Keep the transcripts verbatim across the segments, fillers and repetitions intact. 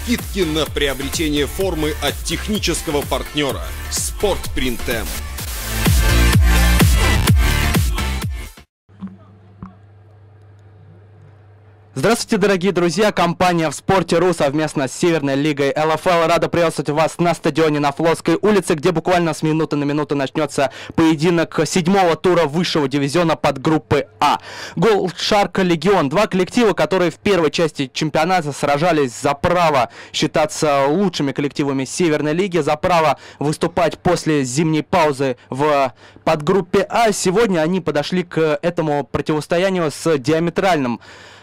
скидки на приобретение формы от технического партнера Спортпринт М. Здравствуйте, дорогие друзья! Компания в спорте.ру совместно с Северной лигой эл эф эл рада приветствовать вас на стадионе на Флотской улице, где буквально с минуты на минуту начнется поединок седьмого тура высшего дивизиона подгруппы А. Gold Shark Legion. Два коллектива, которые в первой части чемпионата сражались за право считаться лучшими коллективами Северной лиги, за право выступать после зимней паузы в подгруппе А. Сегодня они подошли к этому противостоянию с диаметральным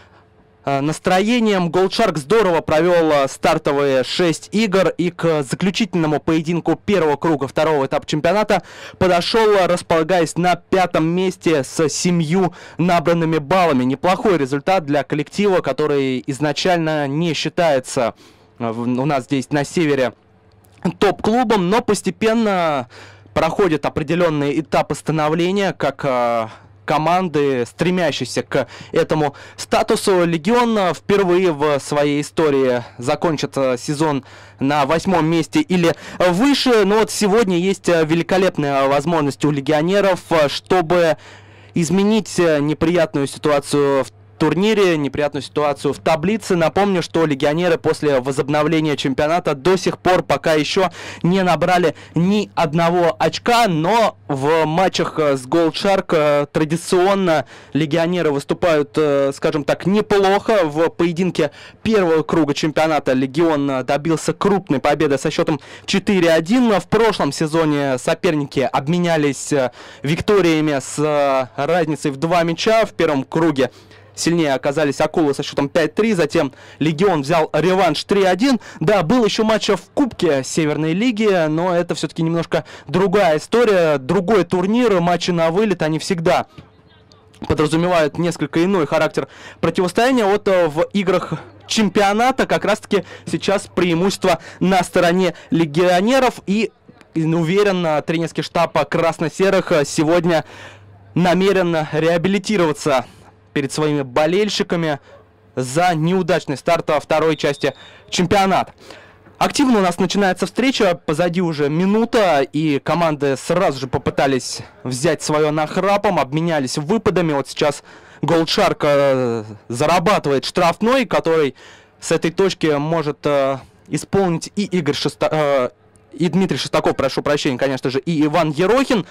настроением. Gold Shark здорово провел стартовые шесть игр и к заключительному поединку первого круга второго этапа чемпионата подошел, располагаясь на пятом месте с семью набранными баллами. Неплохой результат для коллектива, который изначально не считается у нас здесь на севере топ-клубом, но постепенно проходят определенные этапы становления, как команды, стремящиеся к этому статусу. Легион впервые в своей истории закончит сезон на восьмом месте или выше. Но вот сегодня есть великолепная возможность у легионеров, чтобы изменить неприятную ситуацию в турнире, неприятную ситуацию в таблице. Напомню, что легионеры после возобновления чемпионата до сих пор пока еще не набрали ни одного очка, но в матчах с Gold Shark традиционно легионеры выступают, скажем так, неплохо. В поединке первого круга чемпионата Легион добился крупной победы со счетом четыре один. В прошлом сезоне соперники обменялись викториями с разницей в два мяча. В первом круге сильнее оказались акулы со счетом пять три, затем Легион взял реванш три один. Да, был еще матч в Кубке Северной лиги, но это все-таки немножко другая история, другой турнир, матчи на вылет, они всегда подразумевают несколько иной характер противостояния. Вот в играх чемпионата как раз-таки сейчас преимущество на стороне легионеров, и уверен, тренерский штаб красно-серых сегодня намерен реабилитироваться перед своими болельщиками за неудачный старт второй части чемпионата. Активно у нас начинается встреча, позади уже минута, и команды сразу же попытались взять свое нахрапом, обменялись выпадами. Вот сейчас Gold Shark э, зарабатывает штрафной, который с этой точки может э, исполнить и Игорь Шеста... э, и Дмитрий Шестаков, прошу прощения, конечно же, и Иван Ерохин.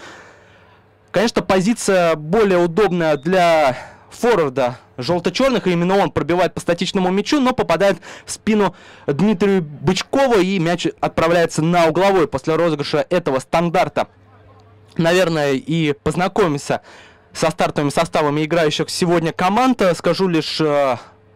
Конечно, позиция более удобная для форварда желто-черных, и именно он пробивает по статичному мячу, но попадает в спину Дмитрию Бычкову, и мяч отправляется на угловой после розыгрыша этого стандарта. Наверное, и познакомимся со стартовыми составами играющих сегодня команд. Скажу лишь э,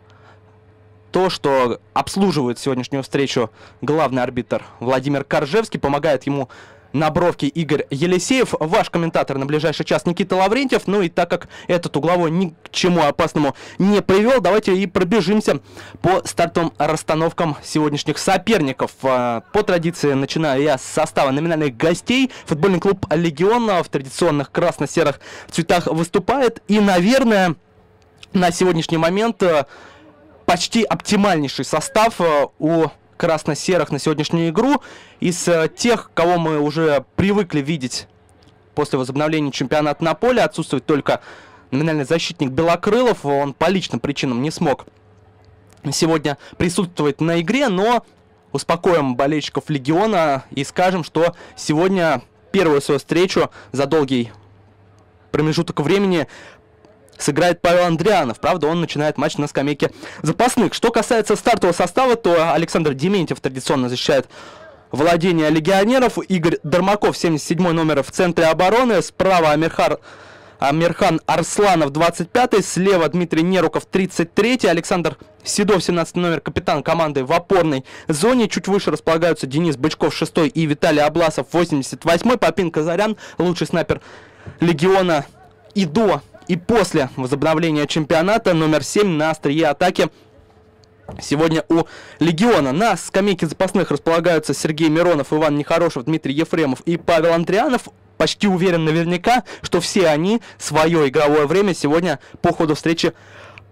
то, что обслуживает сегодняшнюю встречу главный арбитр Владимир Коржевский, помогает ему на бровке Игорь Елисеев, ваш комментатор на ближайший час Никита Лаврентьев. Ну и так как этот угловой ни к чему опасному не привел, давайте и пробежимся по стартовым расстановкам сегодняшних соперников. По традиции начинаю я с состава номинальных гостей. Футбольный клуб Легион в традиционных красно-серых цветах выступает. И, наверное, на сегодняшний момент почти оптимальнейший состав у красно-серых на сегодняшнюю игру. Из э, тех, кого мы уже привыкли видеть после возобновления чемпионата на поле, отсутствует только номинальный защитник Белокрылов. Он по личным причинам не смог сегодня присутствовать на игре, но успокоим болельщиков Легиона и скажем, что сегодня первую свою встречу за долгий промежуток времени сыграет Павел Андрианов. Правда, он начинает матч на скамейке запасных. Что касается стартового состава, то Александр Дементьев традиционно защищает владение легионеров. Игорь Дармаков, семьдесят седьмой номер в центре обороны. Справа Амирхар, Амирхан Арсланов, двадцать пятый. Слева Дмитрий Неруков, тридцать третий. Александр Седов, семнадцатый номер, капитан команды в опорной зоне. Чуть выше располагаются Денис Бычков, шестой, и Виталий Обласов, восемьдесят восьмой. Попин Казарян, лучший снайпер легиона и до, и после возобновления чемпионата, номер семь на острие атаки сегодня у Легиона. На скамейке запасных располагаются Сергей Миронов, Иван Нехорошев, Дмитрий Ефремов и Павел Андрианов. Почти уверен наверняка, что все они свое игровое время сегодня по ходу встречи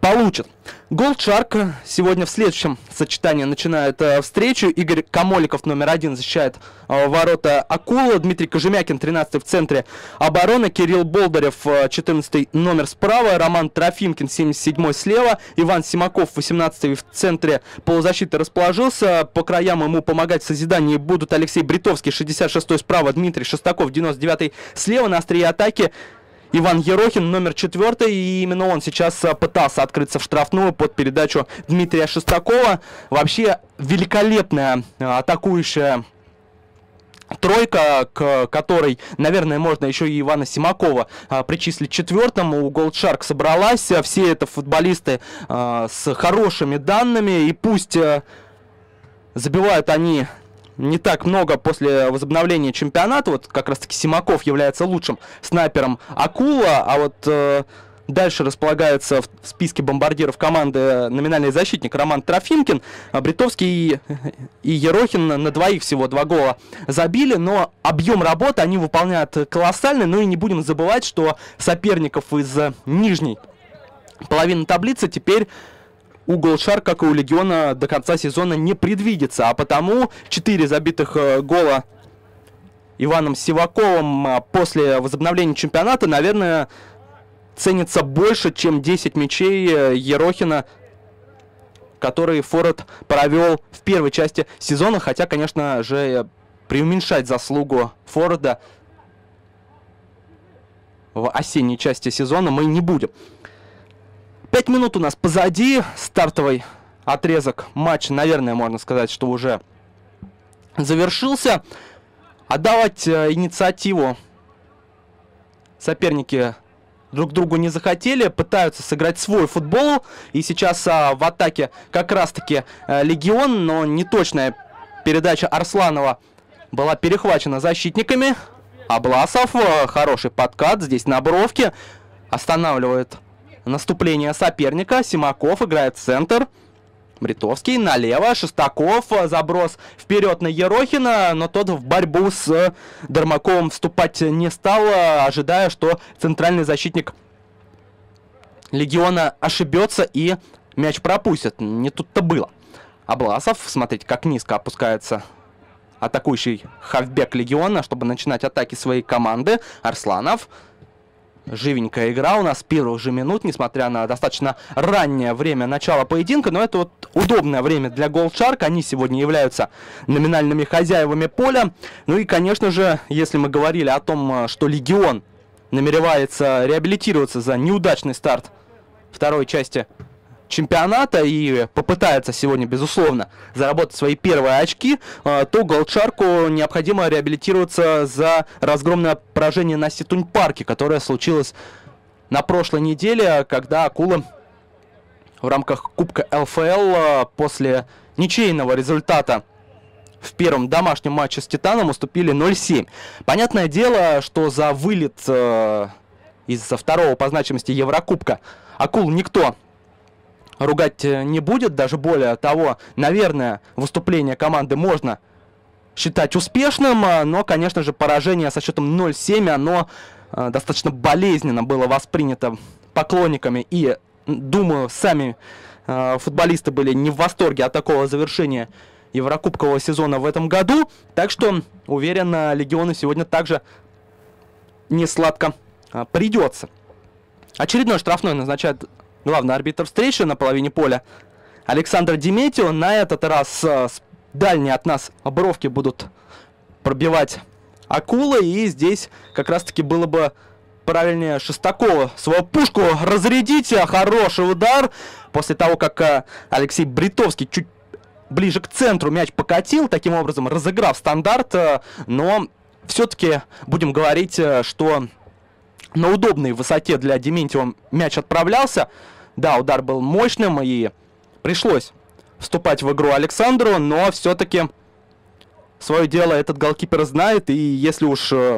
получит. Gold Shark сегодня в следующем сочетании начинает э, встречу. Игорь Камоликов, номер один, защищает э, ворота Акула. Дмитрий Кожемякин, тринадцатый, в центре обороны. Кирилл Болдырев, э, четырнадцатый номер справа. Роман Трофимкин, семьдесят седьмой слева. Иван Симаков, восемнадцатый, в центре полузащиты расположился. По краям ему помогать в созидании будут Алексей Бритовский, шестьдесят шестой справа. Дмитрий Шестаков, девяносто девятый слева. На острие атаки Иван Ерохин, номер четвертый, и именно он сейчас пытался открыться в штрафную под передачу Дмитрия Шестакова. Вообще великолепная атакующая тройка, к которой, наверное, можно еще и Ивана Симакова а, причислить четвертому. У Gold Shark собралась. Все это футболисты а, с хорошими данными, и пусть а, забивают они не так много после возобновления чемпионата. Вот как раз таки Симаков является лучшим снайпером Акула, а вот э, дальше располагается в списке бомбардиров команды номинальный защитник Роман Трофимкин. А Бритовский и, и Ерохин на двоих всего два гола забили, но объем работы они выполняют колоссальный. Ну и не будем забывать, что соперников из нижней половины таблицы теперь у Gold Shark, как и у Легиона, до конца сезона не предвидится. А потому четыре забитых э, гола Иваном Сиваковым э, после возобновления чемпионата, наверное, ценится больше, чем десять мячей э, Ерохина, который форвард провел в первой части сезона. Хотя, конечно же, преуменьшать заслугу форварда в осенней части сезона мы не будем. Пять минут у нас позади. Стартовый отрезок матча, наверное, можно сказать, что уже завершился. Отдавать э, инициативу соперники друг другу не захотели. Пытаются сыграть свой футбол. И сейчас э, в атаке как раз-таки э, Легион. Но неточная передача Арсланова была перехвачена защитниками. Абласов. Э, хороший подкат. Здесь на бровке. Останавливает наступление соперника. Симаков играет в центр. Бритовский налево. Шестаков. Заброс вперед на Ерохина. Но тот в борьбу с Дармаковым вступать не стал, ожидая, что центральный защитник Легиона ошибется и мяч пропустит. Не тут-то было. Абласов. Смотрите, как низко опускается атакующий хавбек Легиона, чтобы начинать атаки своей команды. Арсланов. Живенькая игра у нас с первых же минут, несмотря на достаточно раннее время начала поединка. Но это вот удобное время для Gold Shark. Они сегодня являются номинальными хозяевами поля. Ну и, конечно же, если мы говорили о том, что Легион намеревается реабилитироваться за неудачный старт второй части чемпионата и попытается сегодня, безусловно, заработать свои первые очки, то Gold Shark необходимо реабилитироваться за разгромное поражение на Ситунь-парке, которое случилось на прошлой неделе, когда Акулы в рамках Кубка эл эф эл после ничейного результата в первом домашнем матче с Титаном уступили ноль семь. Понятное дело, что за вылет э, из-за второго по значимости Еврокубка Акул никто ругать не будет. Даже более того, наверное, выступление команды можно считать успешным, но, конечно же, поражение со счетом ноль семь, оно э, достаточно болезненно было воспринято поклонниками, и, думаю, сами э, футболисты были не в восторге от такого завершения Еврокубкового сезона в этом году. Так что, уверен, Легиону сегодня также не сладко э, придется. Очередной штрафной назначает главный арбитр встречи на половине поля Александр Деметьев. На этот раз э, с дальней от нас бровки будут пробивать Акулы. И здесь как раз-таки было бы правильнее Шестакова свою пушку разрядить. Хороший удар. После того, как э, Алексей Бритовский чуть ближе к центру мяч покатил, таким образом разыграв стандарт. Э, но все-таки будем говорить, э, что на удобной высоте для Дементьева мяч отправлялся. Да, удар был мощным, и пришлось вступать в игру Александру, но все-таки свое дело этот голкипер знает, и если уж э,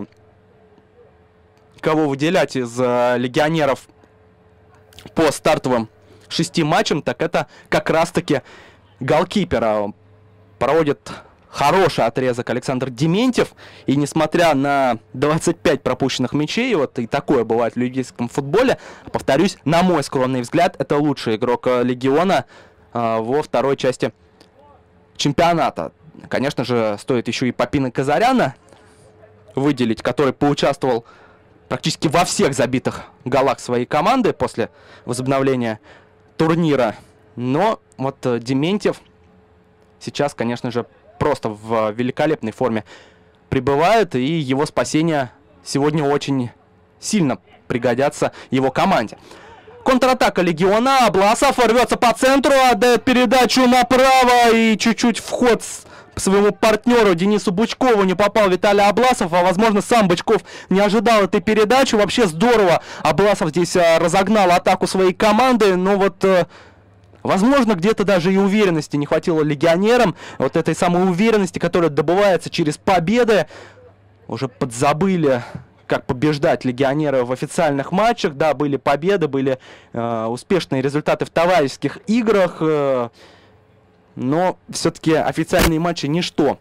кого выделять из э, легионеров по стартовым шести матчам, так это как раз-таки голкипера. Проводит хороший отрезок Александр Дементьев. И несмотря на двадцать пять пропущенных мячей, вот и такое бывает в лигийском футболе, повторюсь, на мой скромный взгляд, это лучший игрок Легиона э, во второй части чемпионата. Конечно же, стоит еще и Папина Казаряна выделить, который поучаствовал практически во всех забитых голах своей команды после возобновления турнира. Но вот Дементьев сейчас, конечно же, просто в великолепной форме пребывает, и его спасение сегодня очень сильно пригодятся его команде. Контратака Легиона. Абласов рвется по центру, отдает передачу направо и чуть-чуть вход с своему партнеру Денису Бычкову не попал Виталий Абласов, а возможно сам Бычков не ожидал этой передачи. Вообще здорово Абласов здесь а, разогнал атаку своей команды, но вот а, возможно где-то даже и уверенности не хватило легионерам, вот этой самой уверенности, которая добывается через победы. Уже подзабыли, как побеждать легионеры в официальных матчах. Да, были победы, были э, успешные результаты в товарищеских играх, э, но все-таки официальные матчи ничто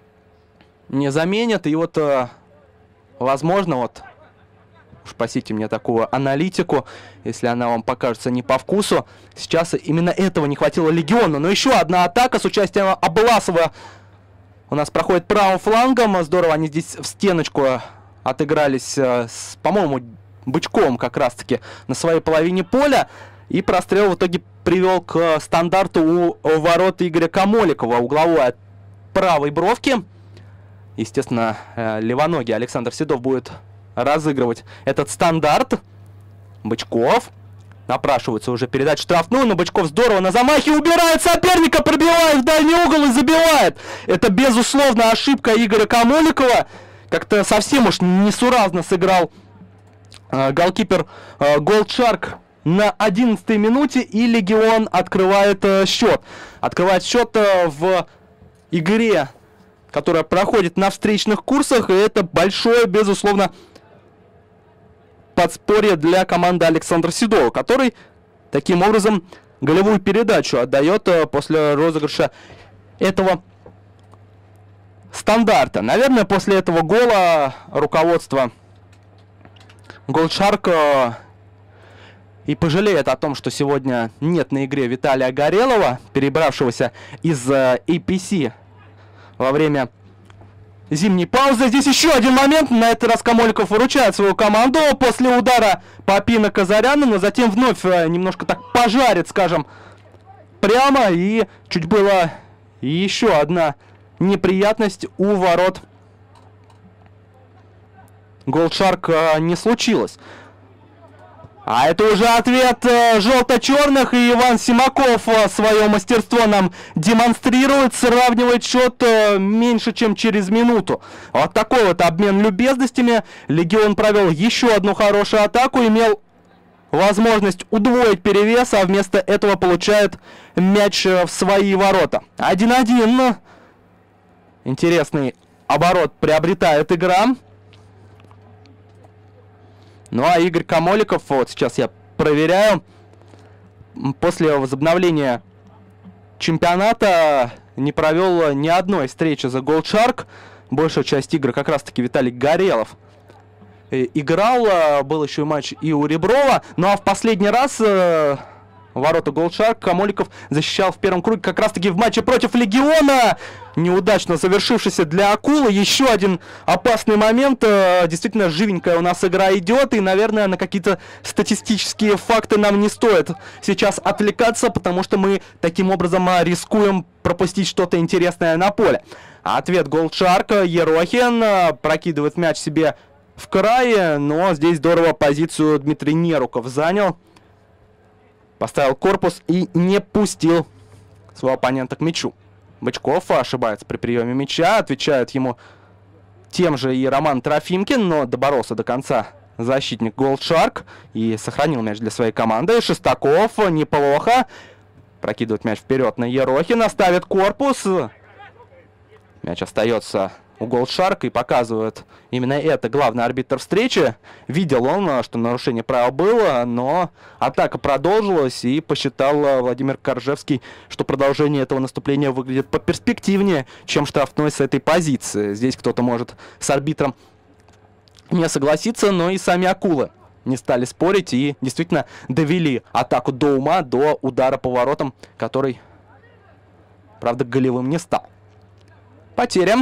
не заменят. И вот, э, возможно, вот, уж спасите мне такую аналитику, если она вам покажется не по вкусу, сейчас именно этого не хватило Легиону. Но еще одна атака с участием Абласова у нас проходит правым флангом. Здорово, они здесь в стеночку отыгрались э, с, по-моему, Бычковым как раз-таки на своей половине поля. И прострел в итоге привел к стандарту у, у ворот Игоря Камоликова. Угловой от правой бровки. Естественно, э, левоногий Александр Седов будет разыгрывать этот стандарт. Бычков. Напрашивается уже передать штрафную, но Бычков здорово на замахе убирает соперника, пробивает в дальний угол и забивает. Это, безусловно, ошибка Игоря Камоликова. Как-то совсем уж несуразно сыграл э, голкипер э, Голдшарк на одиннадцатой минуте, и Легион открывает э, счет. Открывает счет э, в игре, которая проходит на встречных курсах, и это большое, безусловно, подспорье для команды Александра Седова, который таким образом голевую передачу отдает э, после розыгрыша этого стандарта. Наверное, после этого гола руководство Голдшарк и пожалеет о том, что сегодня нет на игре Виталия Горелова, перебравшегося из э, эй пи си во время зимней паузы. Здесь еще один момент. На этот раз Камоликов выручает свою команду после удара Папина Казаряна, но затем вновь э, немножко так пожарит, скажем, прямо. И чуть было еще одна неприятность у ворот Голдшарк э, не случилось. А это уже ответ э, желто-черных, и Иван Симаков э, свое мастерство нам демонстрирует, сравнивает счет э, меньше, чем через минуту. Вот такой вот обмен любезностями. Легион провел еще одну хорошую атаку, имел возможность удвоить перевес, а вместо этого получает мяч в свои ворота. один-один. Интересный оборот приобретает игра. Ну а Игорь Камоликов, вот сейчас я проверяю, после возобновления чемпионата не провел ни одной встречи за Голдшарк. Большая часть игр как раз-таки Виталий Горелов играл. Был еще и матч и у Реброва. Ну а в последний раз ворота Голдшарк Камоликов защищал в первом круге как раз-таки в матче против Легиона. Неудачно завершившийся для Акулы. Еще один опасный момент. Действительно, живенькая у нас игра идет. И, наверное, на какие-то статистические факты нам не стоит сейчас отвлекаться, потому что мы таким образом рискуем пропустить что-то интересное на поле. Ответ Голдшарк. Ерохин прокидывает мяч себе в край. Но здесь здорово позицию Дмитрий Неруков занял. Поставил корпус и не пустил своего оппонента к мячу. Бычков ошибается при приеме мяча. Отвечает ему тем же и Роман Трофимкин, но доборолся до конца защитник Голдшарк и сохранил мяч для своей команды. Шестаков неплохо прокидывает мяч вперед на Ерохина, ставит корпус. Мяч остается у Голдшарка, и показывает именно это главный арбитр встречи. Видел он, что нарушение правил было, но атака продолжилась, и посчитал Владимир Коржевский, что продолжение этого наступления выглядит поперспективнее, чем штрафной с этой позиции. Здесь кто-то может с арбитром не согласиться, но и сами акулы не стали спорить и действительно довели атаку до ума, до удара по воротам, который, правда, голевым не стал. Потеря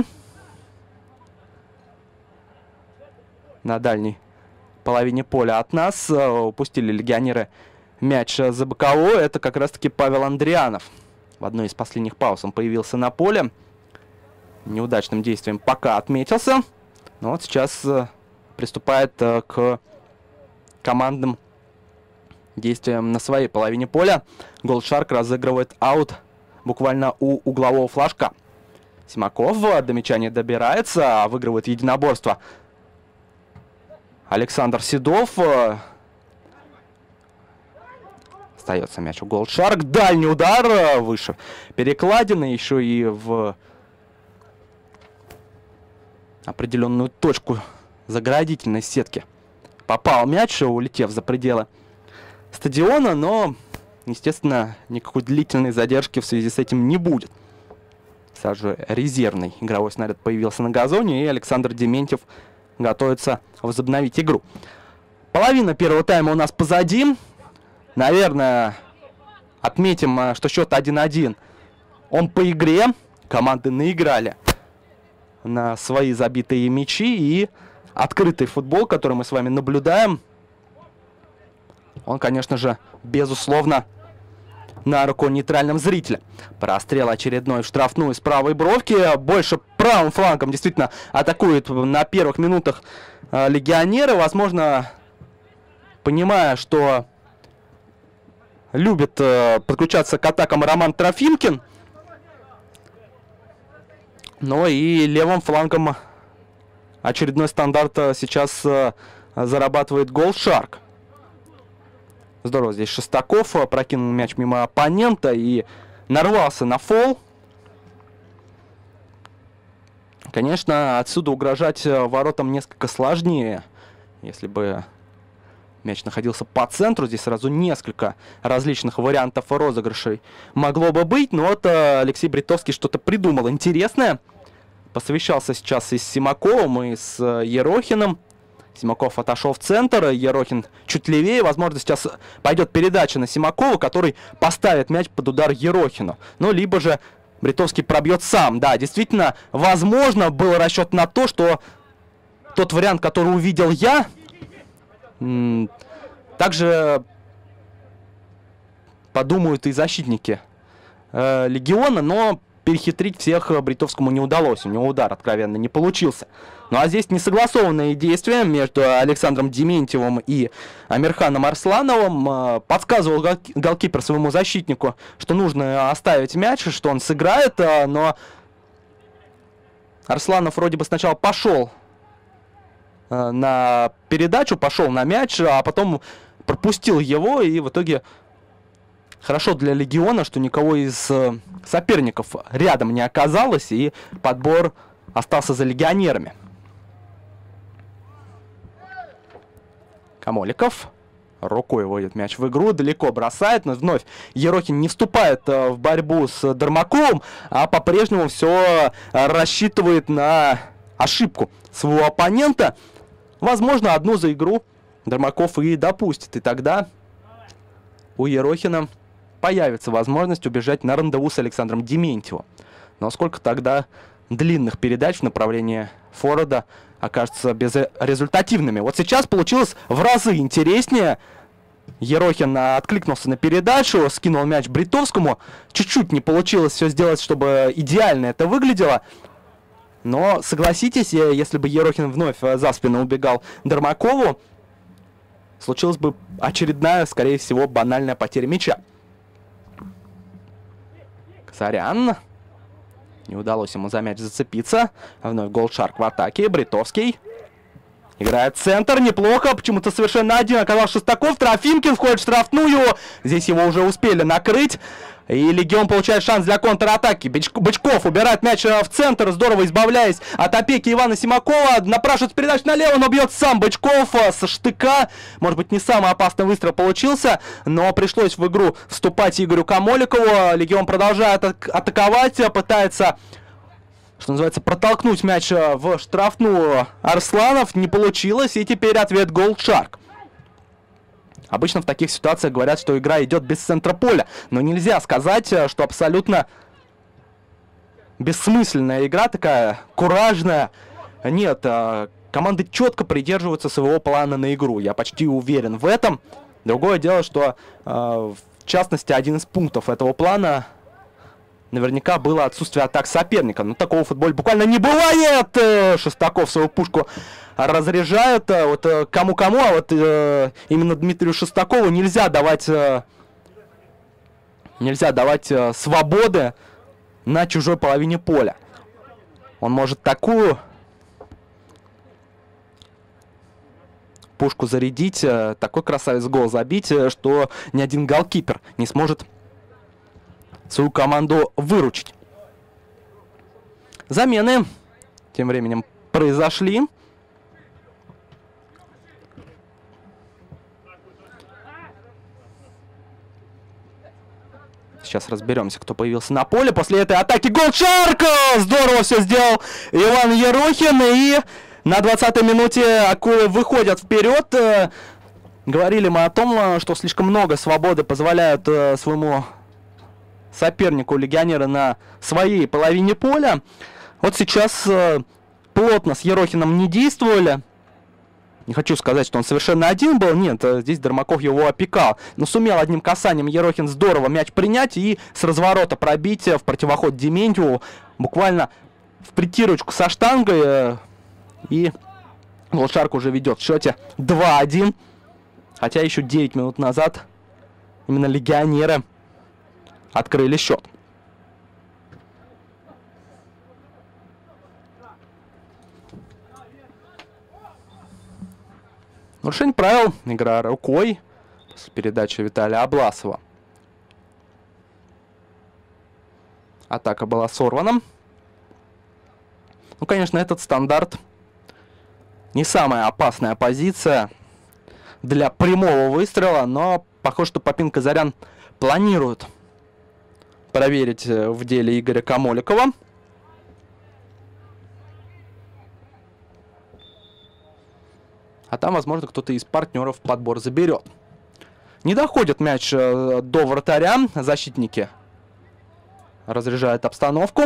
на дальней половине поля от нас. Упустили легионеры мяч за боковой. Это как раз-таки Павел Андрианов. В одной из последних пауз он появился на поле. Неудачным действием пока отметился. Но вот сейчас приступает к командным действиям на своей половине поля. Голдшарк разыгрывает аут буквально у углового флажка. Симаков до мяча не добирается, а выигрывает единоборство Александр Седов. Остается мяч у Голдшарк. Дальний удар выше перекладины, еще и в определенную точку заградительной сетки попал мяч, улетев за пределы стадиона, но, естественно, никакой длительной задержки в связи с этим не будет. Сразу же резервный игровой снаряд появился на газоне, и Александр Дементьев готовится возобновить игру. Половина первого тайма у нас позади. Наверное, отметим, что счет один-один. Он по игре. Команды наиграли на свои забитые мячи, и открытый футбол, который мы с вами наблюдаем, он, конечно же, безусловно, на руку нейтральным зрителям. Прострел очередной в штрафную с правой бровки. Больше правым флангом действительно атакует на первых минутах э, легионеры. Возможно, понимая, что любит э, подключаться к атакам Роман Трофимкин. Но и левым флангом очередной стандарт сейчас э, зарабатывает Голдшарк. Здорово здесь Шестаков прокинул мяч мимо оппонента и нарвался на фол. Конечно, отсюда угрожать воротам несколько сложнее. Если бы мяч находился по центру, здесь сразу несколько различных вариантов розыгрышей могло бы быть. Но вот Алексей Бритовский что-то придумал интересное. Посовещался сейчас и с Симаковым, и с Ерохиным. Симаков отошел в центр, Ерохин чуть левее. Возможно, сейчас пойдет передача на Симакова, который поставит мяч под удар Ерохину. Ну, либо же Бритовский пробьет сам. Да, действительно, возможно, был расчет на то, что тот вариант, который увидел я, также подумают и защитники э, Легиона, но перехитрить всех Бритовскому не удалось. У него удар откровенно не получился. Ну а здесь несогласованные действия между Александром Дементьевым и Амирханом Арслановым. Подсказывал голкипер своему защитнику, что нужно оставить мяч, что он сыграет. Но Арсланов вроде бы сначала пошел на передачу, пошел на мяч, а потом пропустил его, и в итоге хорошо для Легиона, что никого из соперников рядом не оказалось, и подбор остался за легионерами. Камоликов рукой вводит мяч в игру, далеко бросает, но вновь Ерохин не вступает в борьбу с Дармаковым, а по-прежнему все рассчитывает на ошибку своего оппонента. Возможно, одну за игру Дармаков и допустит, и тогда у Ерохина появится возможность убежать на рандеву с Александром Дементьевым. Но сколько тогда длинных передач в направлении форварда окажутся безрезультативными. Вот сейчас получилось в разы интереснее. Ерохин откликнулся на передачу, скинул мяч Бритовскому. Чуть-чуть не получилось все сделать, чтобы идеально это выглядело. Но согласитесь, если бы Ерохин вновь за спину убегал Дармакову, случилась бы очередная, скорее всего, банальная потеря мяча. Казарян. Не удалось ему за мяч зацепиться. Вновь Голдшарк в атаке. Бритовский. Играет центр, неплохо, почему-то совершенно один оказался Шестаков. Трофимкин входит в штрафную. Здесь его уже успели накрыть. И Легион получает шанс для контратаки. Бычков убирает мяч в центр, здорово избавляясь от опеки Ивана Симакова. Напрашивается передачу налево, но бьет сам Бычков со штыка. Может быть, не самый опасный выстрел получился, но пришлось в игру вступать Игорю Камоликову. Легион продолжает атаковать, пытается, что называется, протолкнуть мяч в штрафную Арсланов. Не получилось, и теперь ответ Голдшарк. Обычно в таких ситуациях говорят, что игра идет без центра поля. Но нельзя сказать, что абсолютно бессмысленная игра, такая куражная. Нет, команды четко придерживаются своего плана на игру. Я почти уверен в этом. Другое дело, что в частности один из пунктов этого плана наверняка было отсутствие атак соперника. Но такого в футболе буквально не бывает. Шестаков свою пушку разряжает. Вот кому-кому, а вот э, именно Дмитрию Шестакову нельзя давать э, нельзя давать э, свободы на чужой половине поля. Он может такую пушку зарядить, э, такой красавец гол забить, э, что ни один голкипер не сможет свою команду выручить. Замены тем временем произошли. Сейчас разберемся, кто появился на поле. После этой атаки Голдшарк! Здорово все сделал Иван Ерохин. И на двадцатой минуте Акулы выходят вперед. Говорили мы о том, что слишком много свободы позволяют своему сопернику легионеры на своей половине поля. Вот сейчас плотно с Ерохиным не действовали. Не хочу сказать, что он совершенно один был. Нет, здесь Дармаков его опекал. Но сумел одним касанием Ерохин здорово мяч принять и с разворота пробить в противоход Дементьеву. Буквально в притирочку со штангой. И Голдшарк уже ведет в счете два один. Хотя еще девять минут назад именно легионеры открыли счет. Нарушение правил. Игра рукой. После передачи Виталия Обласова. Атака была сорвана. Ну, конечно, этот стандарт не самая опасная позиция для прямого выстрела, но похоже, что Попин Казарян планирует проверить в деле Игоря Камоликова. А там, возможно, кто-то из партнеров подбор заберет. Не доходит мяч до вратаря. Защитники разряжают обстановку.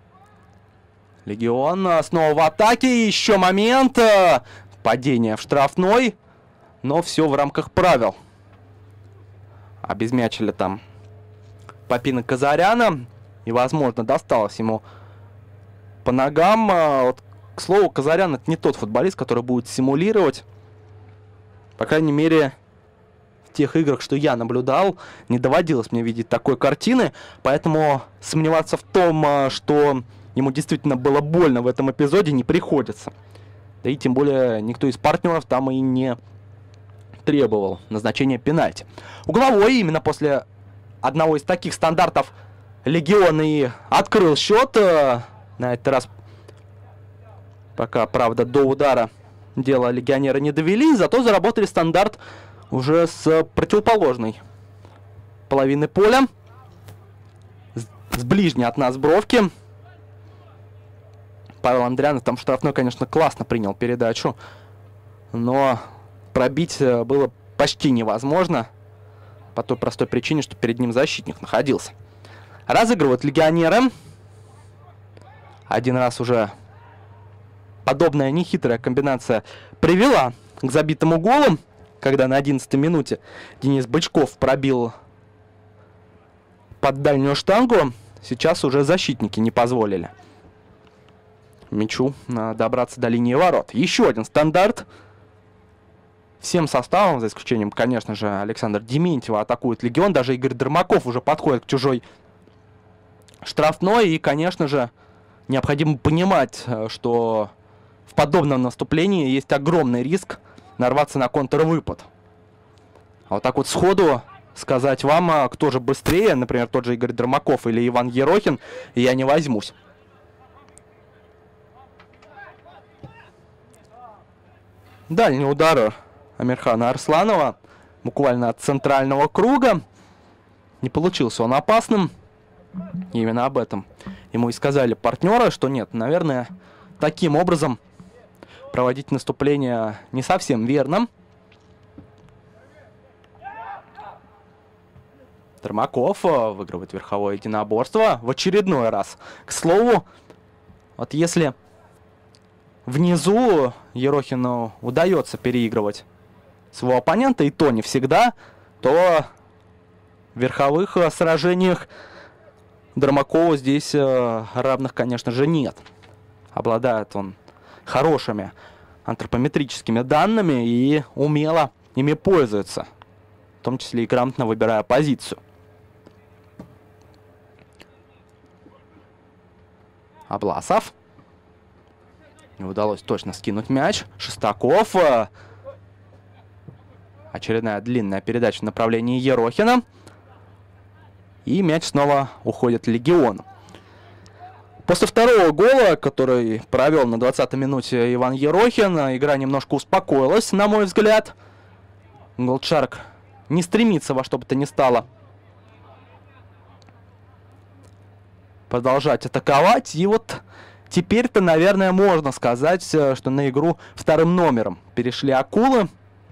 Легион снова в атаке. Еще момент. Падение в штрафной. Но все в рамках правил. Обезмячили там Попина Казаряна. И, возможно, досталось ему по ногам. Вот, к слову, Казарян — это не тот футболист, который будет симулировать. По крайней мере, в тех играх, что я наблюдал, не доводилось мне видеть такой картины. Поэтому сомневаться в том, что ему действительно было больно в этом эпизоде, не приходится. Да и тем более никто из партнеров там и не требовал назначения пенальти. Угловой именно после одного из таких стандартов Легион и открыл счет. На этот раз пока, правда, до удара дело легионеры не довели, зато заработали стандарт уже с противоположной половины поля. С, с ближней от нас бровки. Павел Андрянов там штрафной, конечно, классно принял передачу, но пробить было почти невозможно по той простой причине, что перед ним защитник находился. Разыгрывают легионеры. Один раз уже подобная нехитрая комбинация привела к забитому голу, когда на одиннадцатой минуте Денис Бычков пробил под дальнюю штангу. Сейчас уже защитники не позволили мячу добраться до линии ворот. Еще один стандарт. Всем составом, за исключением, конечно же, Александра Дементьева, атакует Легион. Даже Игорь Дармаков уже подходит к чужой штрафной. И, конечно же, необходимо понимать, что в подобном наступлении есть огромный риск нарваться на контрвыпад. А вот так вот сходу сказать вам, кто же быстрее, например, тот же Игорь Дермаков или Иван Ерохин, я не возьмусь. Дальний удар Амирхана Арсланова, буквально от центрального круга. Не получился он опасным. Именно об этом ему и сказали партнеры, что нет, наверное, таким образом проводить наступление не совсем верно. Дермаков выигрывает верховое единоборство в очередной раз. К слову, вот если внизу Ерохину удается переигрывать своего оппонента, и то не всегда, то в верховых сражениях Дермакову здесь равных, конечно же, нет. Обладает он хорошими антропометрическими данными и умело ими пользуется, в том числе и грамотно выбирая позицию. Абласов. Не удалось точно скинуть мяч. Шестаков. Очередная длинная передача в направлении Ерохина. И мяч снова уходит Легиону. После второго гола, который провел на двадцатой минуте Иван Ерохин, игра немножко успокоилась, на мой взгляд. Голдшарк не стремится во что бы то ни стало продолжать атаковать. И вот теперь-то, наверное, можно сказать, что на игру вторым номером перешли акулы.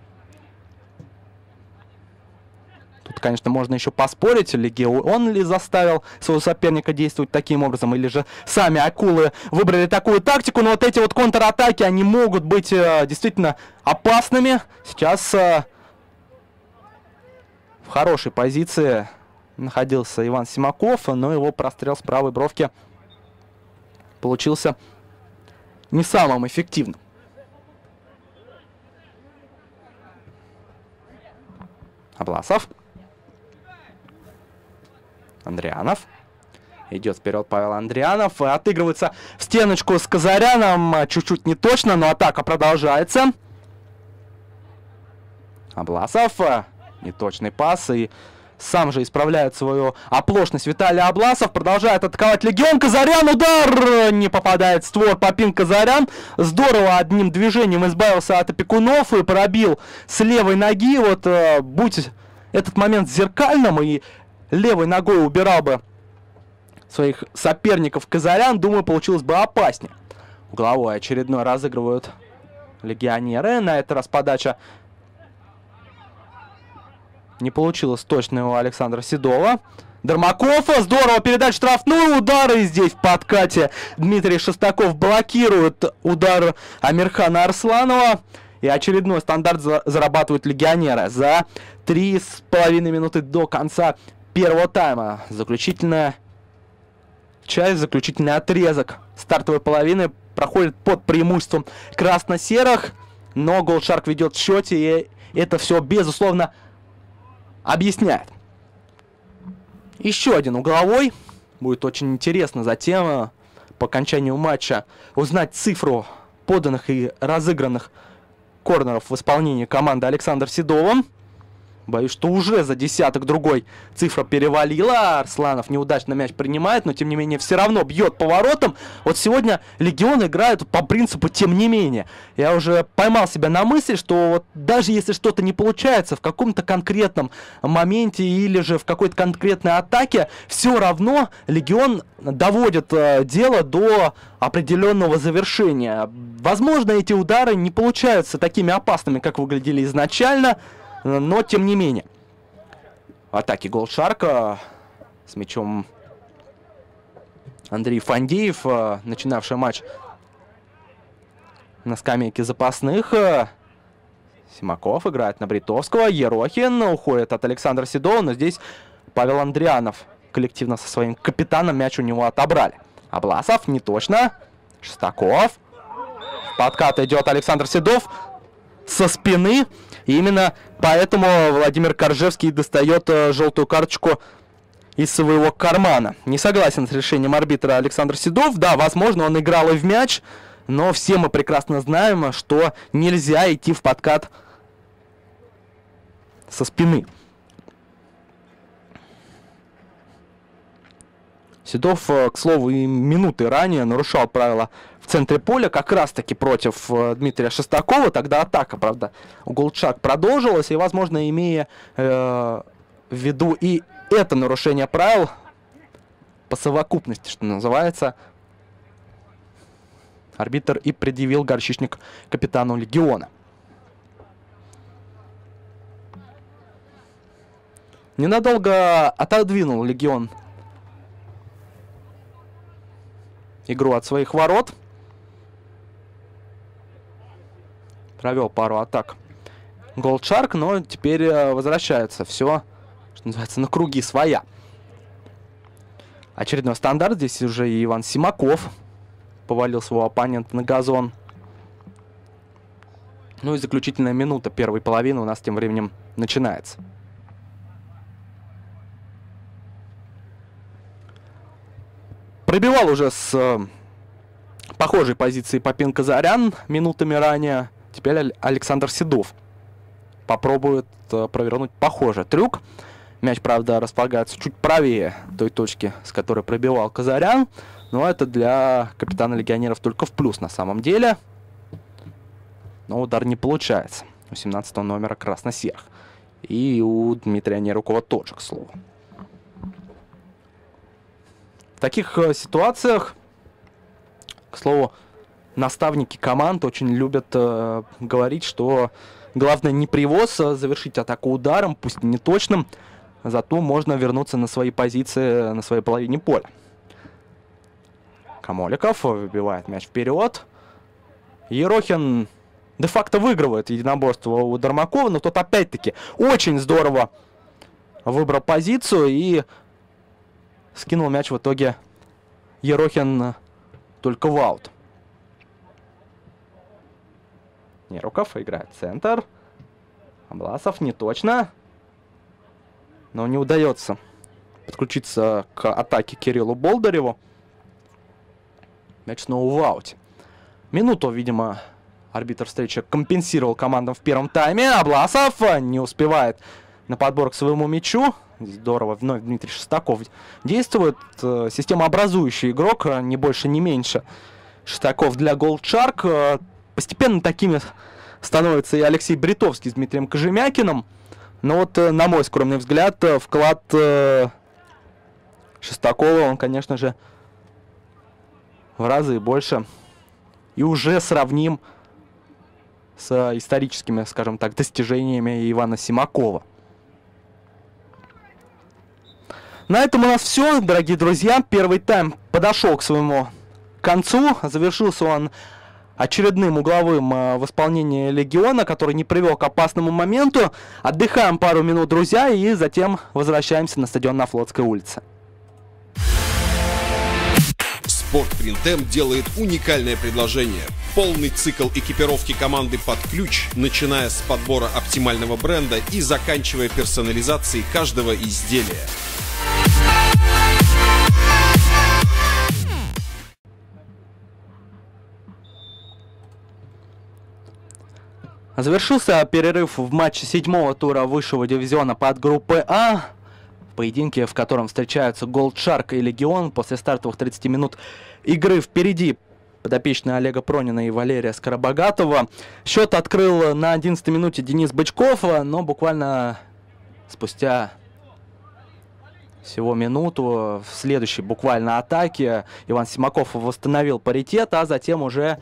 Тут, конечно, можно еще поспорить, Легион ли заставил своего соперника действовать таким образом, или же сами акулы выбрали такую тактику. Но вот эти вот контратаки, они могут быть э, действительно опасными. Сейчас э, в хорошей позиции находился Иван Симаков, но его прострел с правой бровки получился не самым эффективным. Абласов. Андрианов. Идет вперед Павел Андрианов. Отыгрывается в стеночку с Казаряном. Чуть-чуть не точно, но атака продолжается. Абласов. Неточный пас. И сам же исправляет свою оплошность Виталий Абласов. Продолжает атаковать Легион. Казарян. Удар! Не попадает в створ Попин Казарян. Здорово одним движением избавился от опекунов и пробил с левой ноги. Вот будь этот момент зеркальным и левой ногой убирал бы своих соперников Казарян, думаю, получилось бы опаснее. Угловой очередной разыгрывают легионеры. На этот раз подача не получилось точно у Александра Седова. Дермаков. Здорово, передача штрафную. Удары здесь в подкате. Дмитрий Шестаков блокирует удар Амирхана Арсланова. И очередной стандарт за зарабатывают легионеры за три с половиной минуты до конца первого тайма. Заключительная часть, заключительный отрезок стартовой половины проходит под преимуществом красно-серых. Но Голдшарк ведет в счете, и это все, безусловно, объясняет. Еще один угловой. Будет очень интересно затем, по окончанию матча, узнать цифру поданных и разыгранных корнеров в исполнении команды Александра Седова. Боюсь, что уже за десяток другой цифра перевалила. Арсланов неудачно мяч принимает, но тем не менее все равно бьет по воротам. Вот сегодня Легион играет по принципу «тем не менее». Я уже поймал себя на мысли, что вот даже если что-то не получается в каком-то конкретном моменте или же в какой-то конкретной атаке, все равно Легион доводит э, дело до определенного завершения. Возможно, эти удары не получаются такими опасными, как выглядели изначально, но тем не менее. В атаке Голдшарка с мячом Андрей Фандеев, начинавший матч на скамейке запасных. Симаков играет на Бритовского. Ерохин уходит от Александра Седова, но здесь Павел Андрианов коллективно со своим капитаном мяч у него отобрали. Абласов не точно. Шестаков. В подкат идет Александр Седов со спины. И именно поэтому Владимир Коржевский достает э, желтую карточку из своего кармана. Не согласен с решением арбитра Александр Седов. Да, возможно, он играл и в мяч. Но все мы прекрасно знаем, что нельзя идти в подкат со спины. Седов, к слову, и минуты ранее нарушал правила в центре поля, как раз-таки против Дмитрия Шестакова. Тогда атака, правда, у Голдшаг продолжилась, и, возможно, имея э, в виду и это нарушение правил по совокупности, что называется, арбитр и предъявил горчичник капитану Легиона. Ненадолго отодвинул Легион игру от своих ворот. Провел пару атак Голдшарк, но теперь возвращается все, что называется, на круги своя. Очередной стандарт. Здесь уже и Иван Симаков повалил своего оппонента на газон. Ну и заключительная минута первой половины у нас тем временем начинается. Пробивал уже с э, похожей позиции Попин Казарян минутами ранее. Теперь Александр Седов попробует э, провернуть похожий трюк. Мяч, правда, располагается чуть правее той точки, с которой пробивал Казарян. Но это для капитана легионеров только в плюс на самом деле. Но удар не получается у семнадцатого номера красно-серых. И у Дмитрия Нерукова тоже, к слову. В таких э, ситуациях, к слову, наставники команд очень любят э, говорить, что главное не привоз, а завершить атаку ударом, пусть не точным, зато можно вернуться на свои позиции на своей половине поля. Камоликов выбивает мяч вперед. Ерохин де-факто выигрывает единоборство у Дармакова, но тот опять-таки очень здорово выбрал позицию и скинул мяч в итоге Ерохин только в аут. Неруков играет центр. Обласов не точно. Но не удается подключиться к атаке Кириллу Болдыреву. Мяч снова в ауте. Минуту, видимо, арбитр встречи компенсировал командам в первом тайме. Обласов не успевает на подбор к своему мячу. Здорово, вновь Дмитрий Шестаков действует. Системообразующий игрок, ни больше, ни меньше. Шестаков для Голдшарк. Постепенно такими становится и Алексей Бритовский с Дмитрием Кожемякиным. Но вот, на мой скромный взгляд, вклад Шестакова, он, конечно же, в разы больше. И уже сравним с историческими, скажем так, достижениями Ивана Симакова. На этом у нас все, дорогие друзья. Первый тайм подошел к своему концу. Завершился он очередным угловым э, в исполнении Легиона, который не привел к опасному моменту. Отдыхаем пару минут, друзья, и затем возвращаемся на стадион на Флотской улице. Спортпринтем делает уникальное предложение. Полный цикл экипировки команды под ключ, начиная с подбора оптимального бренда и заканчивая персонализацией каждого изделия. Завершился перерыв в матче седьмого тура высшего дивизиона под группой А. В поединке, в котором встречаются Голдшарк и Легион. После стартовых тридцати минут игры впереди подопечные Олега Пронина и Валерия Скоробогатова. Счет открыл на одиннадцатой минуте Денис Бычков, но буквально спустя всего минуту в следующей буквально атаке Иван Симаков восстановил паритет, а затем уже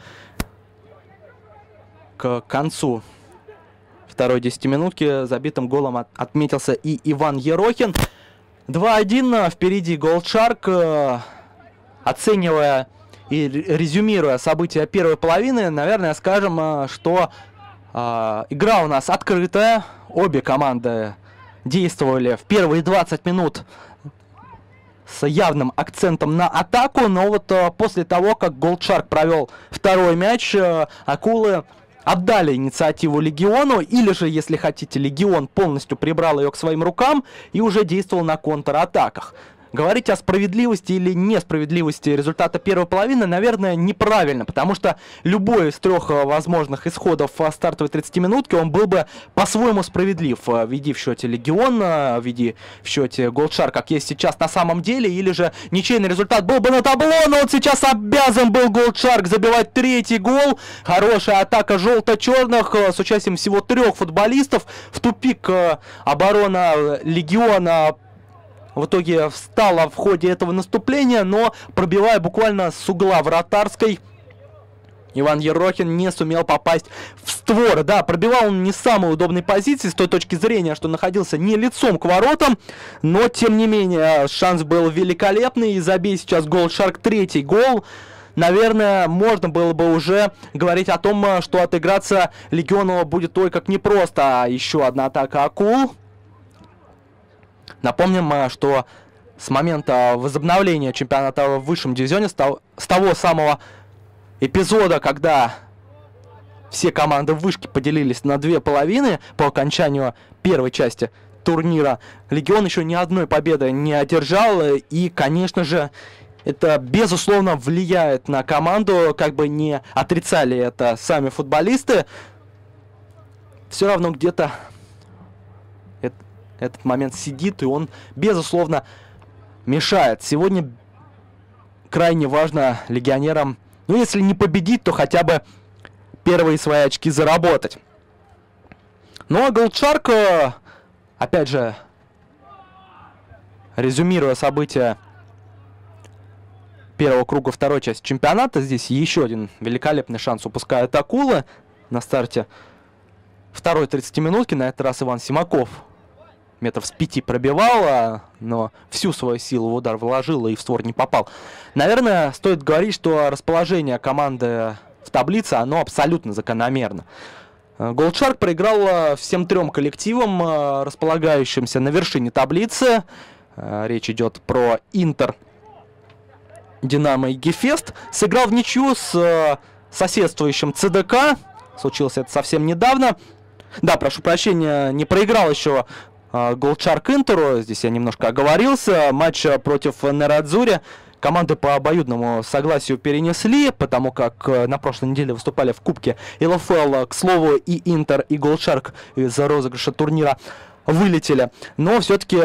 к концу второй десятиминутки забитым голом от, отметился и Иван Ерохин. два один впереди Голдшарк. Оценивая и резюмируя события первой половины, наверное, скажем, что э, игра у нас открытая. Обе команды действовали в первые двадцать минут с явным акцентом на атаку, но вот э, после того, как Голдшарк провел второй мяч, э, акулы отдали инициативу Легиону, или же, если хотите, Легион полностью прибрал ее к своим рукам и уже действовал на контратаках. говорить о справедливости или несправедливости результата первой половины, наверное, неправильно, потому что любой из трех возможных исходов стартовой тридцатиминутки, он был бы по-своему справедлив. Веди в счете Легион, веди в счете Gold как есть сейчас на самом деле, или же ничейный результат был бы на табло, но вот сейчас обязан был Gold забивать третий гол. Хорошая атака желто-черных с участием всего трех футболистов. В тупик оборона Легиона в итоге встала в ходе этого наступления, но пробивая буквально с угла вратарской, Иван Ерохин не сумел попасть в створ. Да, пробивал он не с самой удобной позиции, с той точки зрения, что находился не лицом к воротам, но, тем не менее, шанс был великолепный, и забей сейчас Gold третий гол. Наверное, можно было бы уже говорить о том, что отыграться Легиону будет ой как непросто. Еще одна атака акул. Напомним, что с момента возобновления чемпионата в высшем дивизионе, с того самого эпизода, когда все команды в вышке поделились на две половины по окончанию первой части турнира, Легион еще ни одной победы не одержал. И, конечно же, это, безусловно, влияет на команду, как бы не отрицали это сами футболисты. Все равно где-то этот момент сидит, и он, безусловно, мешает. Сегодня крайне важно легионерам, ну, если не победить, то хотя бы первые свои очки заработать. Ну, а Gold, опять же, резюмируя события первого круга второй части чемпионата, здесь еще один великолепный шанс упускают акулы на старте второй тридцатиминутки. На этот раз Иван Симаков метров с пяти пробивал, но всю свою силу в удар вложил и в створ не попал. Наверное, стоит говорить, что расположение команды в таблице, оно абсолютно закономерно. Gold проиграл всем трем коллективам, располагающимся на вершине таблицы. Речь идет про Интер, Динамо и Гефест. Сыграл в ничью с соседствующим ЦДК. Случилось это совсем недавно. Да, прошу прощения, не проиграл еще Gold Интеру. Здесь я немножко оговорился. Матч против Нерадзури команды по обоюдному согласию перенесли, потому как на прошлой неделе выступали в Кубке эл эф эл. К слову, и Интер, и Gold из розыгрыша турнира вылетели. Но все-таки,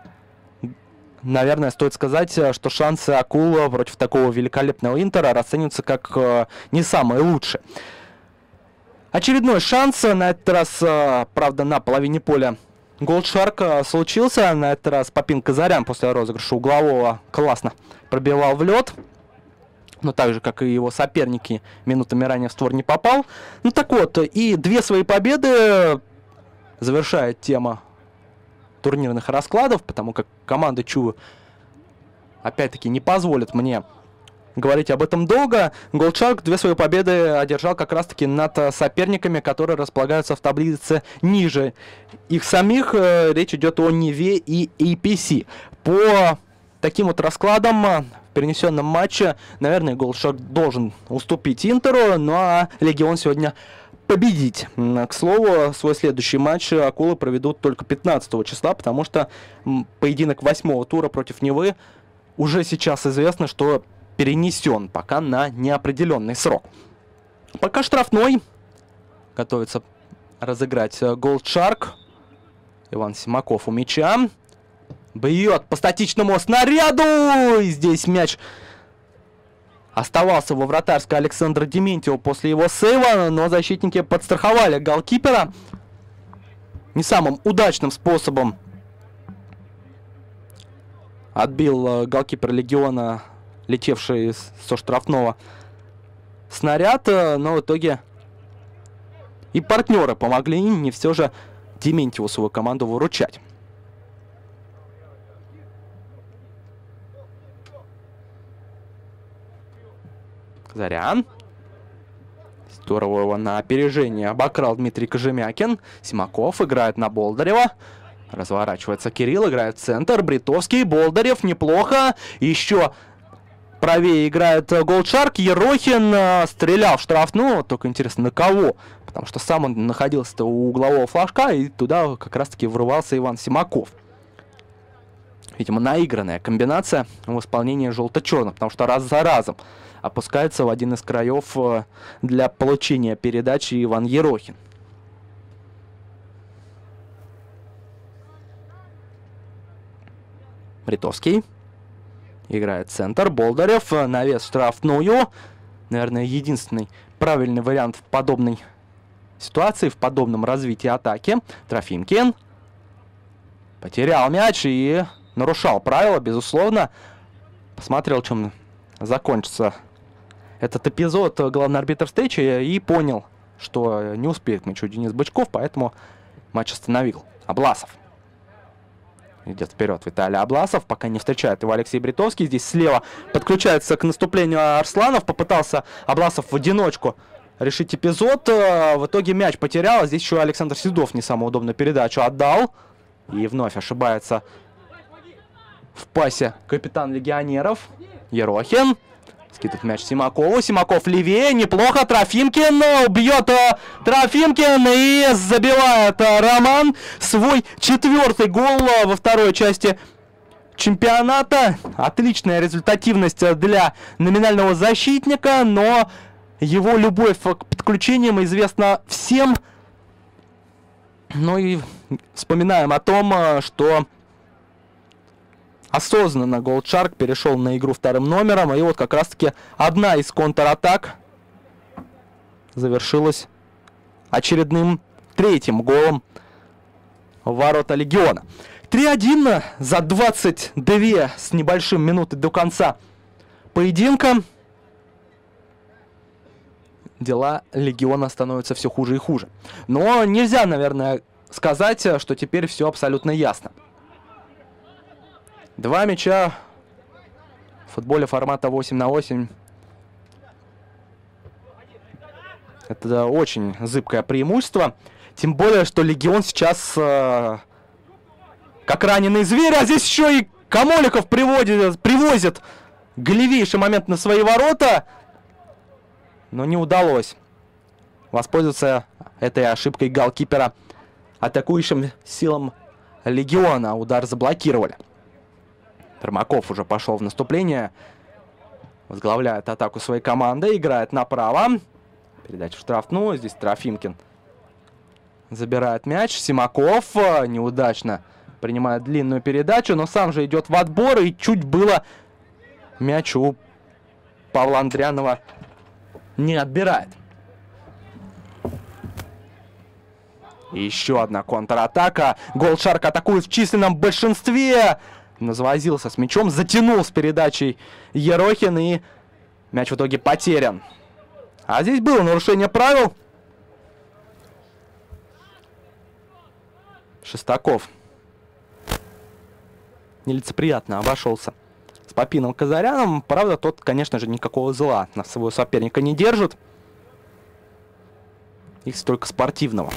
наверное, стоит сказать, что шансы акул против такого великолепного Интера расцениваются как не самые лучшие. Очередной шанс, на этот раз, правда, на половине поля Gold случился. На этот раз Попин Казарян после розыгрыша углового классно пробивал в лед. Но так же, как и его соперники, минутами ранее в створ не попал. Ну так вот, и две свои победы завершает тема турнирных раскладов, потому как команда ЧУ, опять-таки, не позволит мне говорить об этом долго. Gold две свои победы одержал как раз-таки над соперниками, которые располагаются в таблице ниже их самих. Речь идет о Неве и эй пи си. По таким вот раскладам в перенесенном матче, наверное, Gold должен уступить Интеру, ну а Легион сегодня победить. К слову, свой следующий матч акулы проведут только пятнадцатого числа, потому что поединок восьмого тура против Невы уже сейчас известно, что перенесен пока на неопределенный срок. Пока штрафной готовится разыграть Gold. Иван Симаков у мяча. Бьет по статичному снаряду. И здесь мяч оставался во вратарской Александра Дементьева после его сейва, но защитники подстраховали голкипера. Не самым удачным способом отбил голкипер Легиона, летевший со штрафного, снаряд, но в итоге и партнеры помогли не все же Дементьеву свою команду выручать. Казарян. Здорово его на опережение обокрал Дмитрий Кожемякин. Симаков играет на Болдырева. Разворачивается Кирилл, играет в центр. Бритовский, Болдырев, неплохо. Еще правее играет Gold. Ерохин стрелял в штрафную. Только интересно, на кого? Потому что сам он находился у углового флажка, и туда как раз-таки врывался Иван Симаков. видимо, наигранная комбинация в исполнении желто-черных, потому что раз за разом опускается в один из краев для получения передачи Иван Ерохин. Бритовский играет центр. Болдырев, навес штрафную. Наверное, единственный правильный вариант в подобной ситуации, в подобном развитии атаки. Трофимкин потерял мяч и нарушал правила, безусловно. Посмотрел, чем закончится этот эпизод главный арбитр встречи и понял, что не успеет к мячу Денис Бычков, поэтому матч остановил. Абласов. Идет вперед Виталий Абласов, пока не встречает его Алексей Бритовский. Здесь слева подключается к наступлению Арсланов. Попытался Абласов в одиночку решить эпизод. В итоге мяч потерял. Здесь еще Александр Седов не самую удобную передачу отдал. И вновь ошибается в пасе капитан легионеров Ерохин. Скидывает мяч Симакову. Симаков левее. Неплохо. Трофимкин. Бьет Трофимкин и забивает Роман свой четвертый гол во второй части чемпионата. Отличная результативность для номинального защитника, но его любовь к подключениям известна всем. Ну и вспоминаем о том, что осознанно Gold Shark перешел на игру вторым номером. И вот как раз-таки одна из контратак завершилась очередным третьим голом в ворота Легиона. три один за двадцать две с небольшим минуты до конца поединка. Дела Легиона становятся все хуже и хуже. Но нельзя, наверное, сказать, что теперь все абсолютно ясно. Два мяча в футболе формата восемь на восемь. Это очень зыбкое преимущество. Тем более, что Легион сейчас э, как раненый зверь. А здесь еще и Камоликов приводит, привозит голевейший момент на свои ворота. Но не удалось воспользоваться этой ошибкой голкипера атакующим силам Легиона. Удар заблокировали. Тормаков уже пошел в наступление. Возглавляет атаку своей команды. Играет направо. Передача в штрафную. Здесь Трофимкин забирает мяч. Симаков неудачно принимает длинную передачу, но сам же идет в отбор. И чуть было мяч у Павла Андрианова не отбирает. И еще одна контратака. Gold Shark атакует в численном большинстве. Завозился с мячом, затянул с передачей Ерохин, и мяч в итоге потерян. А здесь было нарушение правил. Шестаков нелицеприятно обошелся с Попином Казаряном. Правда, тот, конечно же, никакого зла на своего соперника не держит. Их только спортивного,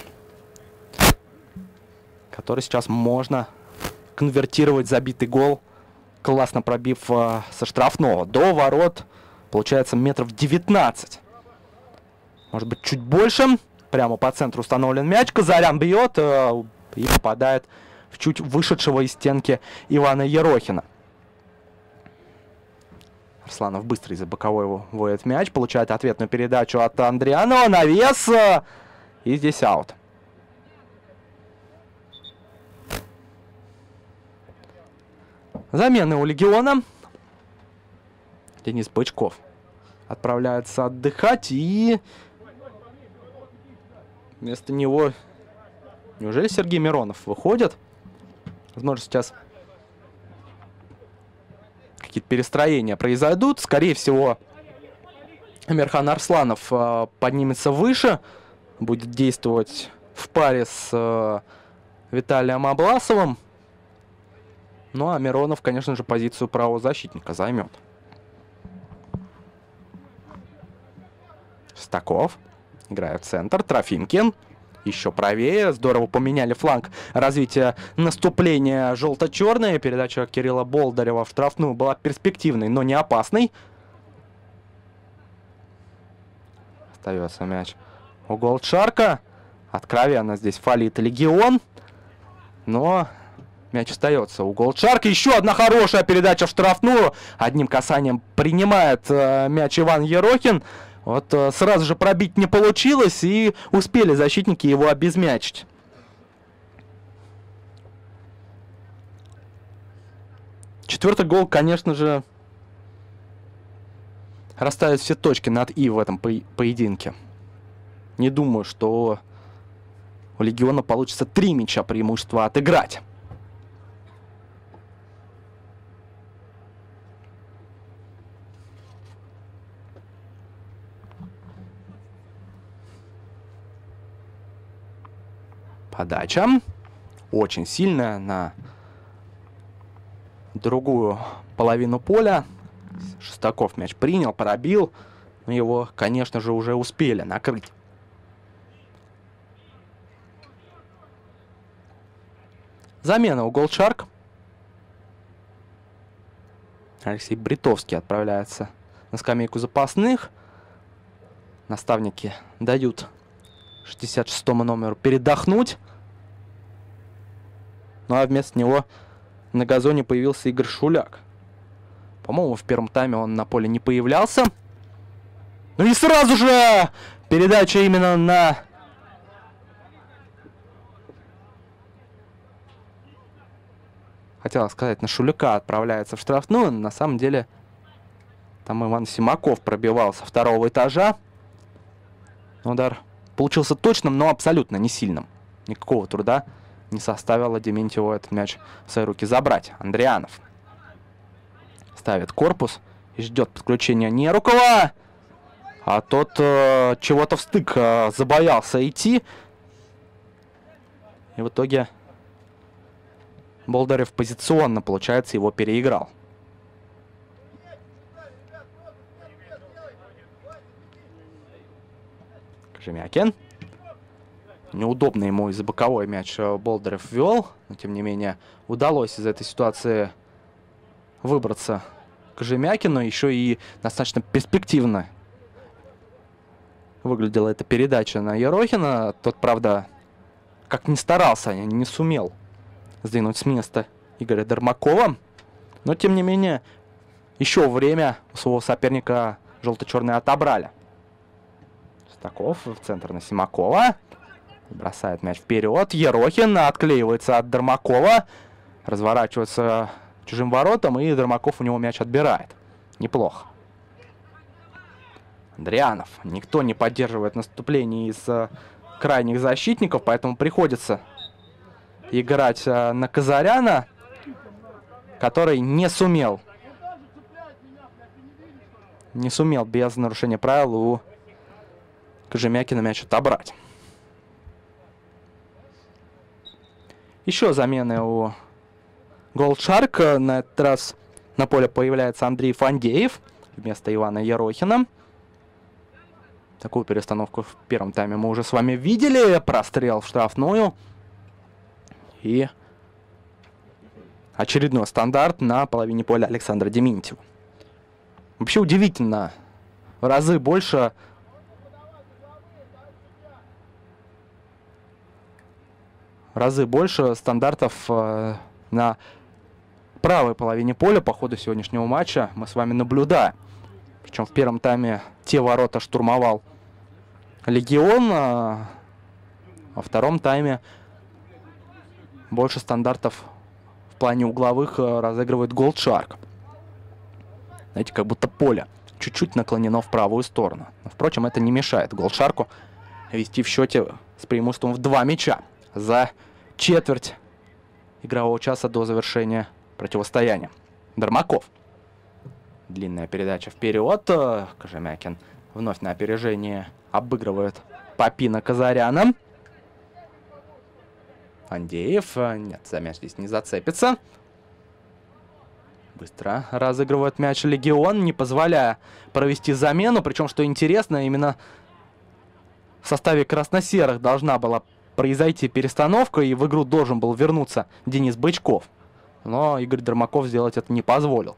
который сейчас можно конвертировать забитый гол, классно пробив э, со штрафного. До ворот получается метров девятнадцать. Может быть, чуть больше. Прямо по центру установлен мяч. Казарян бьет э, и попадает в чуть вышедшего из стенки Ивана Ерохина. Арсланов быстро из-за боковой вводит мяч. Получает ответную передачу от Андрианова. Навес. Э, и здесь аут. Замены у Легиона. Денис Бычков отправляется отдыхать, и вместо него неужели Сергей Миронов выходит? Возможно, сейчас какие-то перестроения произойдут. Скорее всего, Амирхан Арсланов э, поднимется выше, будет действовать в паре с э, Виталием Абласовым. Ну, а Миронов, конечно же, позицию правого защитника займет. Шестаков играет в центр. Трофимкин еще правее. Здорово поменяли фланг развития наступления желто-черное. Передача Кирилла Болдырева в штрафную была перспективной, но не опасной. Остается мяч у Gold Shark. Откровенно здесь фалит Легион. Но Мяч остается у Голдшарка. Еще одна хорошая передача в штрафную. Одним касанием принимает э, мяч Иван Ерохин. Вот э, сразу же пробить не получилось, и успели защитники его обезмячить. Четвертый гол, конечно же, расставит все точки над «и» в этом по поединке. Не думаю, что у Легиона получится три мяча преимущества отыграть. Подача. Очень сильная на другую половину поля. Шестаков мяч принял, пробил. Но его, конечно же, уже успели накрыть. Замена у Голдшарк. Алексей Бритовский отправляется на скамейку запасных. Наставники дают шестьдесят шестому номеру передохнуть. Ну а вместо него на газоне появился Игорь Шуляк. По-моему, в первом тайме он на поле не появлялся. Ну и сразу же передача именно на... Хотела сказать, на Шуляка отправляется в штрафную. Но на самом деле там Иван Симаков пробивал со второго этажа. Удар получился точным, но абсолютно не сильным. Никакого труда не составило Дементьеву этот мяч в свои руки забрать. Андрианов ставит корпус и ждет подключения Нерукова. А тот э, чего-то в стык э, забоялся идти. И в итоге Болдырев позиционно, получается, его переиграл. Кожемякин. Неудобно ему из-за боковой мяч Болдырев вел. Но, тем не менее, удалось из этой ситуации выбраться Кожемякину. Еще и достаточно перспективно выглядела эта передача на Ерохина. Тот, правда, как ни старался, не сумел сдвинуть с места Игоря Дармакова. Но, тем не менее, еще время у своего соперника желто-черные отобрали. Шестаков в центр на Симакова. Бросает мяч вперед. Ерохин отклеивается от Дармакова. Разворачивается чужим воротом. И Дармаков у него мяч отбирает. Неплохо. Андрианов. Никто не поддерживает наступление из uh, крайних защитников. Поэтому приходится играть uh, на Казаряна, который не сумел. Не сумел без нарушения правил у Кожемякина мяч отобрать. Еще замены у Голдшарк. На этот раз на поле появляется Андрей Фандеев вместо Ивана Ерохина. Такую перестановку в первом тайме мы уже с вами видели. Прострел в штрафную. И очередной стандарт на половине поля Александра Дементьева. Вообще удивительно. В разы больше... В разы больше стандартов э, на правой половине поля по ходу сегодняшнего матча мы с вами наблюдаем. Причем в первом тайме те ворота штурмовал Легион, а во втором тайме больше стандартов в плане угловых э, разыгрывает Голдшарк. Знаете, как будто поле чуть-чуть наклонено в правую сторону. Но, впрочем, это не мешает Голдшарку вести в счете с преимуществом в два мяча за четверть игрового часа до завершения противостояния. Дармаков. Длинная передача вперед. Кожемякин вновь на опережение обыгрывает Попина Казаряна. Андеев. Нет, за мяч здесь не зацепится. Быстро разыгрывает мяч Легион, не позволяя провести замену. Причем, что интересно, именно в составе красно-серых должна была произойти перестановка, и в игру должен был вернуться Денис Бычков. Но Игорь Дармаков сделать это не позволил.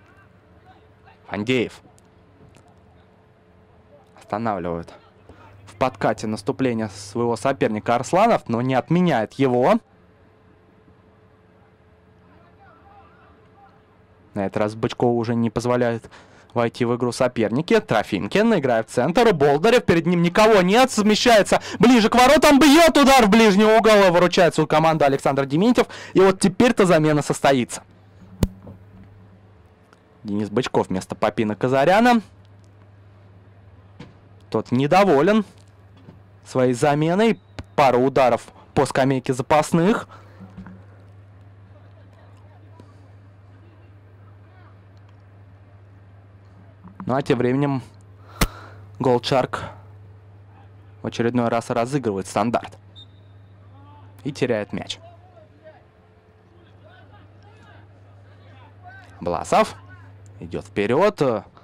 Фандеев останавливает в подкате наступления своего соперника Арсланов, но не отменяет его. На этот раз Бычкову уже не позволяет войти в игру соперники. Трофимкин играет в центр. Болдырев, перед ним никого нет. Смещается ближе к воротам. Бьет удар в ближний угол. Выручает свою команду Александр Дементьев. И вот теперь-то замена состоится. Денис Бычков вместо Попина Казаряна. Тот недоволен своей заменой. Пара ударов по скамейке запасных. Ну а тем временем Голдшарк в очередной раз разыгрывает стандарт. И теряет мяч. Бласов идет вперед.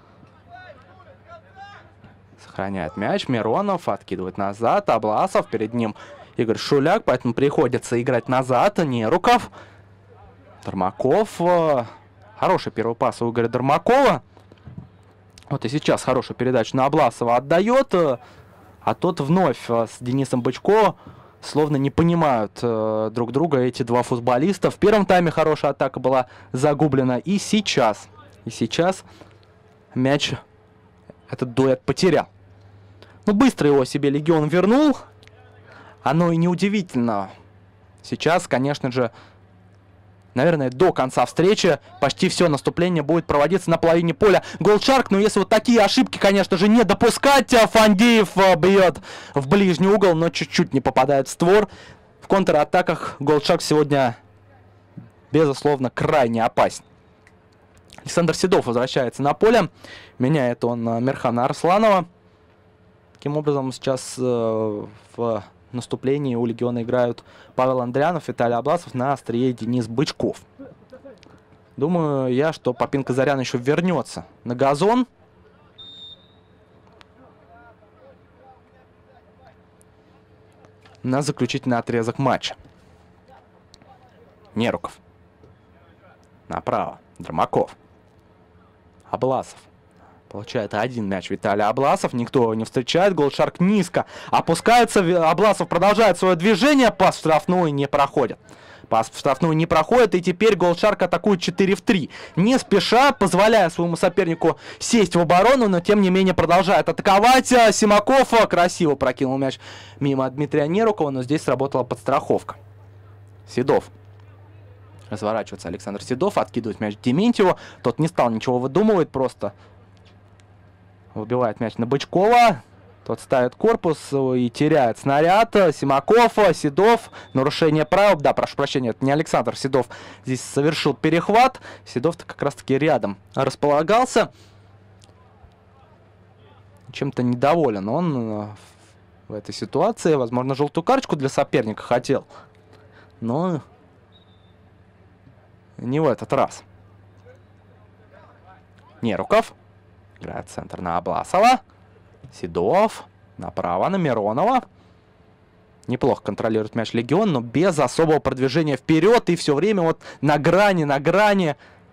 Сохраняет мяч. Миронов откидывает назад. Абласов, перед ним Игорь Шуляк, поэтому приходится играть назад. Неруков. Дармаков. Хороший первый пас у Игоря Дармакова. Вот и сейчас хорошую передачу на Абласова отдает, а тот вновь с Денисом Бычко словно не понимают э, друг друга эти два футболиста. В первом тайме хорошая атака была загублена, и сейчас, и сейчас мяч этот дуэт потерял. Ну, быстро его себе Легион вернул, оно и неудивительно. Сейчас, конечно же, наверное, до конца встречи почти все наступление будет проводиться на половине поля. Голдшарк, но если вот такие ошибки, конечно же, не допускать. Фандеев бьет в ближний угол, но чуть-чуть не попадает в створ. В контратаках Голдшарк сегодня, безусловно, крайне опасен. Александр Седов возвращается на поле. Меняет он Мирхана Арсланова. Таким образом, сейчас э, в наступлении у Легиона играют Павел Андрянов, Виталий Абласов, на острие Денис Бычков. Думаю я, что Попин Казарян еще вернется на газон. На заключительный отрезок матча. Неруков. Направо. Дармаков. Абласов. Получает один мяч Виталий Абласов. Никто его не встречает. Голдшарк низко опускается. Абласов продолжает свое движение. Пас в штрафную не проходит. Пас в штрафную не проходит. И теперь Голдшарк атакует четыре в три. Не спеша, позволяя своему сопернику сесть в оборону. Но тем не менее продолжает атаковать. Симаков красиво прокинул мяч мимо Дмитрия Нерукова. Но здесь сработала подстраховка. Седов. Разворачивается Александр Седов. Откидывает мяч Дементьеву. Тот не стал ничего выдумывать. Просто выбивает мяч на Бычкова. Тот ставит корпус и теряет снаряд. Симаков, Седов. Нарушение правил. Да, прошу прощения, это не Александр Седов. Здесь совершил перехват. Седов-то как раз-таки рядом располагался. Чем-то недоволен он в этой ситуации. Возможно, желтую карточку для соперника хотел. Но не в этот раз. Неруков. Играет центр на Абласова. Седов. Направо на Миронова. Неплохо контролирует мяч Легион, но без особого продвижения вперед. И все время вот на грани, на грани.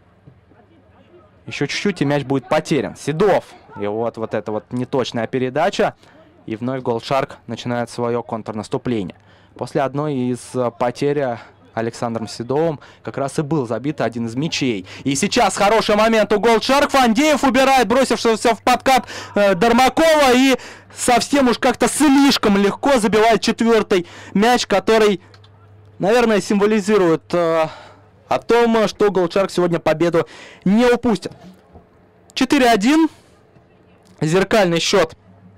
Еще чуть-чуть и мяч будет потерян. Седов. И вот, вот эта вот неточная передача. И вновь Голдшарк начинает свое контрнаступление. После одной из потерь Александром Седовым как раз и был забит один из мячей. И сейчас хороший момент у Голдшарк. Фандеев убирает бросившегося в подкат э, Дармакова. И совсем уж как-то слишком легко забивает четвертый мяч, который, наверное, символизирует э, о том, что Голдшарк сегодня победу не упустит. четыре один. Зеркальный счет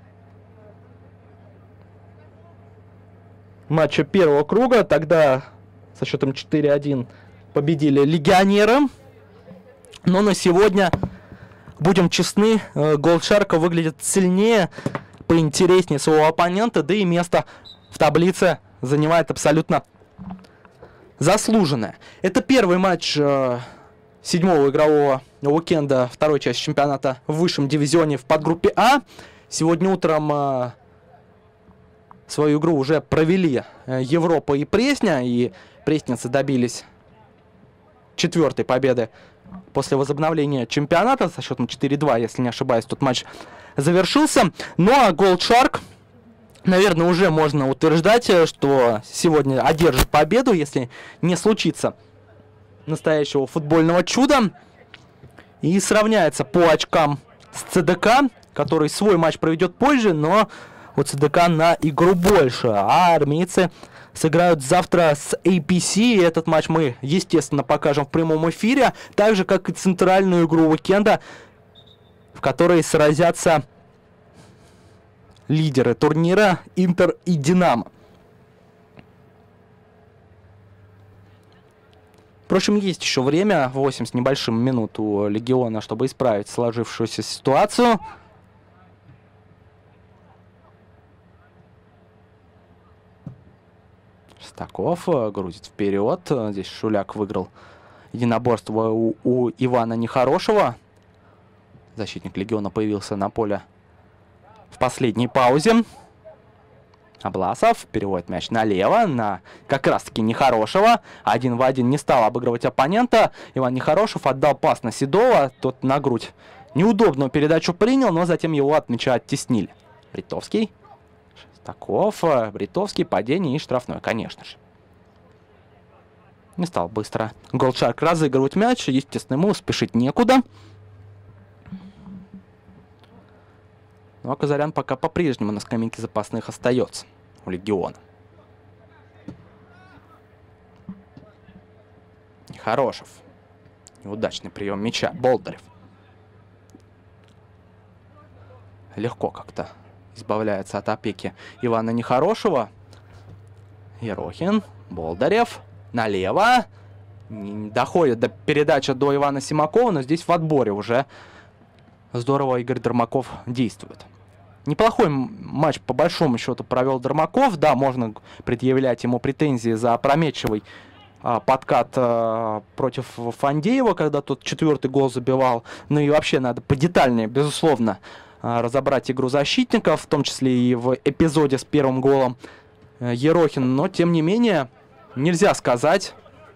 матча первого круга. Тогда со счетом четыре один победили легионеры. Но на сегодня, будем честны, Голдшарк выглядит сильнее, поинтереснее своего оппонента. Да и место в таблице занимает абсолютно заслуженное. Это первый матч э, седьмого игрового уикенда второй части чемпионата в высшем дивизионе в подгруппе А. Сегодня утром э, свою игру уже провели э, Европа и Пресня. И пресницы добились четвертой победы после возобновления чемпионата со счетом четыре два, если не ошибаюсь, тот матч завершился. Ну а Голдшарк наверное, уже можно утверждать, что сегодня одержит победу, если не случится настоящего футбольного чуда. И сравняется по очкам с ЦДК, который свой матч проведет позже, но у ЦДК на игру больше. А армейцы сыграют завтра с эй пи си. И этот матч мы, естественно, покажем в прямом эфире. Так же, как и центральную игру уикенда, в которой сразятся лидеры турнира Интер и Динамо. Впрочем, есть еще время, восемь с небольшим минут у Легиона, чтобы исправить сложившуюся ситуацию. Шестаков грузит вперед. Здесь Шуляк выиграл единоборство у, у Ивана Нехорошего. Защитник Легиона появился на поле в последней паузе. Абласов переводит мяч налево, на как раз-таки Нехорошего. Один в один не стал обыгрывать оппонента. Иван Нехорошев отдал пас на Седова. Тот на грудь неудобную передачу принял, но затем его от мяча оттеснили. Бритовский. Шестаков. Бритовский. Падение и штрафной, конечно же. Не стал быстро Голдшарк разыгрывать мяч. Естественно, ему спешить некуда. Ну а Казарян пока по-прежнему на скамейке запасных остается у Легиона. Нехорошев. Неудачный прием мяча. Болдырев. Легко как-то избавляется от опеки Ивана Нехорошего. Ерохин. Болдырев. Налево. Не доходит до передачи до Ивана Симакова, но здесь в отборе уже здорово Игорь Дормаков действует. Неплохой матч по большому счету провел Дормаков. Да, можно предъявлять ему претензии за опрометчивый а, подкат а, против Фандеева, когда тот четвертый гол забивал. Ну и вообще надо подетальнее, безусловно, а, разобрать игру защитников, в том числе и в эпизоде с первым голом а, Ерохин. Но, тем не менее, нельзя сказать,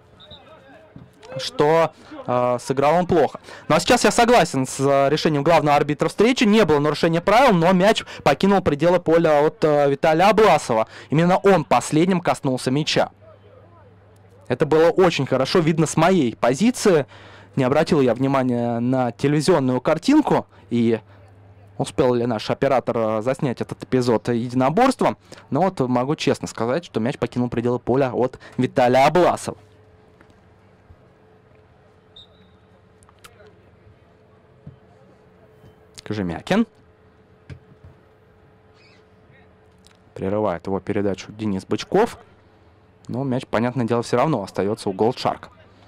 что э, сыграл он плохо. Ну а сейчас я согласен с э, решением главного арбитра встречи. Не было нарушения правил, но мяч покинул пределы поля от э, Виталия Абласова. Именно он последним коснулся мяча. Это было очень хорошо видно с моей позиции. Не обратил я внимания на телевизионную картинку. И успел ли наш оператор заснять этот эпизод единоборства. Но вот могу честно сказать, что мяч покинул пределы поля от Виталия Абласова. Кожемякин. Прерывает его передачу Денис Бычков. Но мяч, понятное дело, все равно остается у Голдшарка.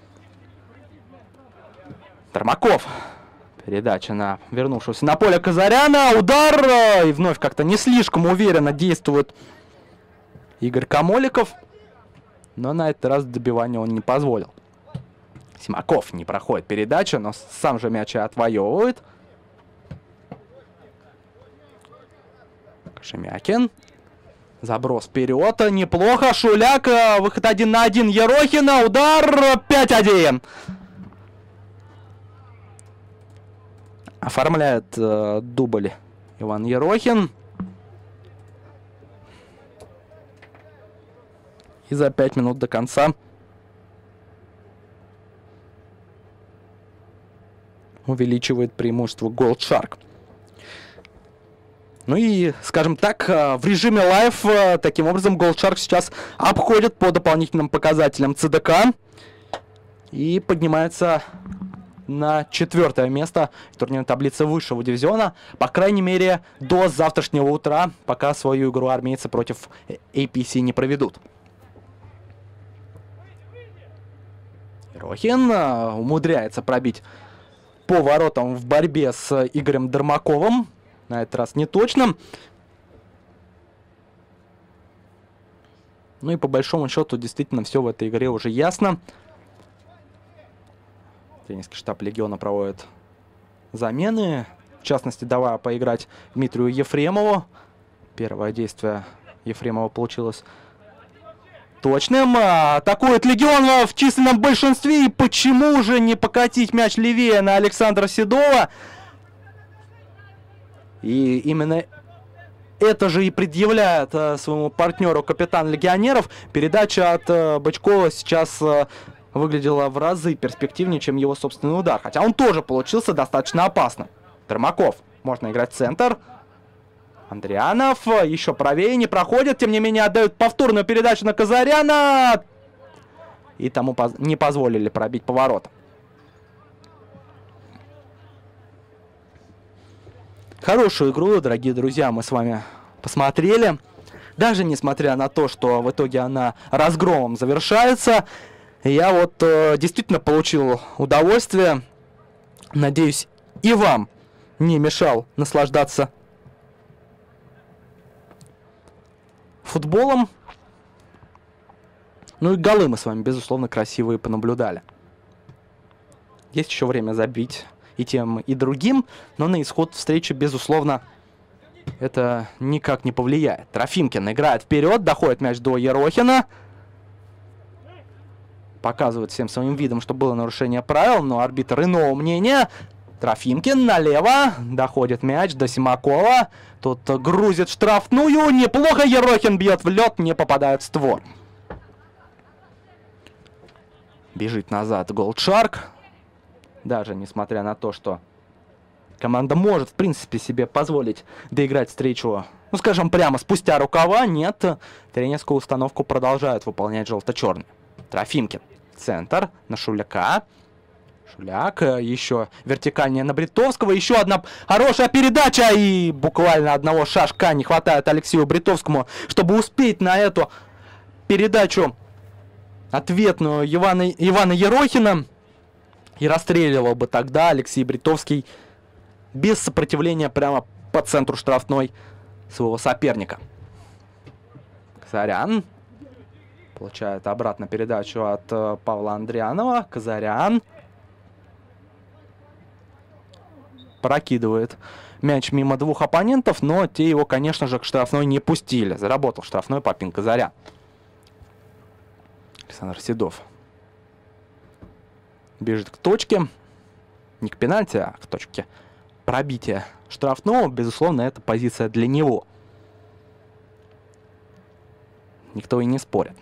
Дормаков. Передача на вернувшегося на поле Казаряна. Удар. И вновь как-то не слишком уверенно действует Игорь Камоликов. Но на этот раз добивания он не позволил. Симаков не проходит передачу, но сам же мяч отвоевывает. Шемякин. Заброс вперед. Неплохо. Шуляк. Выход один на один Ерохина. Удар. пять один. Оформляет э, дубль Иван Ерохин. И за пять минут до конца увеличивает преимущество Голдшарк. Ну и, скажем так, в режиме лайв, таким образом, Голдшарк сейчас обходит по дополнительным показателям ЦДК и поднимается на четвертое место в турнирной таблице высшего дивизиона, по крайней мере, до завтрашнего утра, пока свою игру армейцы против эй пи си не проведут. Ерохин умудряется пробить по воротам в борьбе с Игорем Дормаковым. На этот раз не точно. Ну и по большому счету действительно все в этой игре уже ясно. Тренерский штаб Легиона проводит замены. В частности, давая поиграть Дмитрию Ефремову. Первое действие Ефремова получилось точным. Атакует Легион в численном большинстве. И почему же не покатить мяч левее на Александра Седова? И именно это же и предъявляет э, своему партнеру капитан легионеров. Передача от э, Бычкова сейчас э, выглядела в разы перспективнее, чем его собственный удар. Хотя он тоже получился достаточно опасным. Тормаков. Можно играть в центр. Андрианов еще правее не проходит. Тем не менее отдают повторную передачу на Казаряна. И тому поз не позволили пробить поворот. Хорошую игру, дорогие друзья, мы с вами посмотрели. Даже несмотря на то, что в итоге она разгромом завершается, я вот э, действительно получил удовольствие. Надеюсь, и вам не мешал наслаждаться футболом. Ну и голы мы с вами, безусловно, красивые понаблюдали. Есть еще время забить и тем, и другим, но на исход встречи, безусловно, это никак не повлияет. Трофимкин играет вперед, доходит мяч до Ерохина. Показывает всем своим видом, что было нарушение правил, но арбитр иного мнения. Трофимкин налево, доходит мяч до Симакова. Тут грузит штрафную, неплохо Ерохин бьет в лед, не попадает в створ. Бежит назад Голдшарк. Даже несмотря на то, что команда может, в принципе, себе позволить доиграть встречу, ну, скажем, прямо спустя рукава, нет. Тренерскую установку продолжают выполнять желто-черные. Трофимкин. Центр на Шуляка. Шуляк. Еще вертикальнее на Бритовского. Еще одна хорошая передача. И буквально одного шажка не хватает Алексею Бритовскому, чтобы успеть на эту передачу ответную Ивана, Ивана Ерохина. И расстреливал бы тогда Алексей Бритовский без сопротивления прямо по центру штрафной своего соперника. Казарян получает обратно передачу от э, Павла Андрианова. Казарян прокидывает мяч мимо двух оппонентов, но те его, конечно же, к штрафной не пустили. Заработал штрафной Папин Казарян. Александр Седов бежит к точке. Не к пенальти, а к точке пробития штрафного. Безусловно, это позиция для него. Никто и не спорит.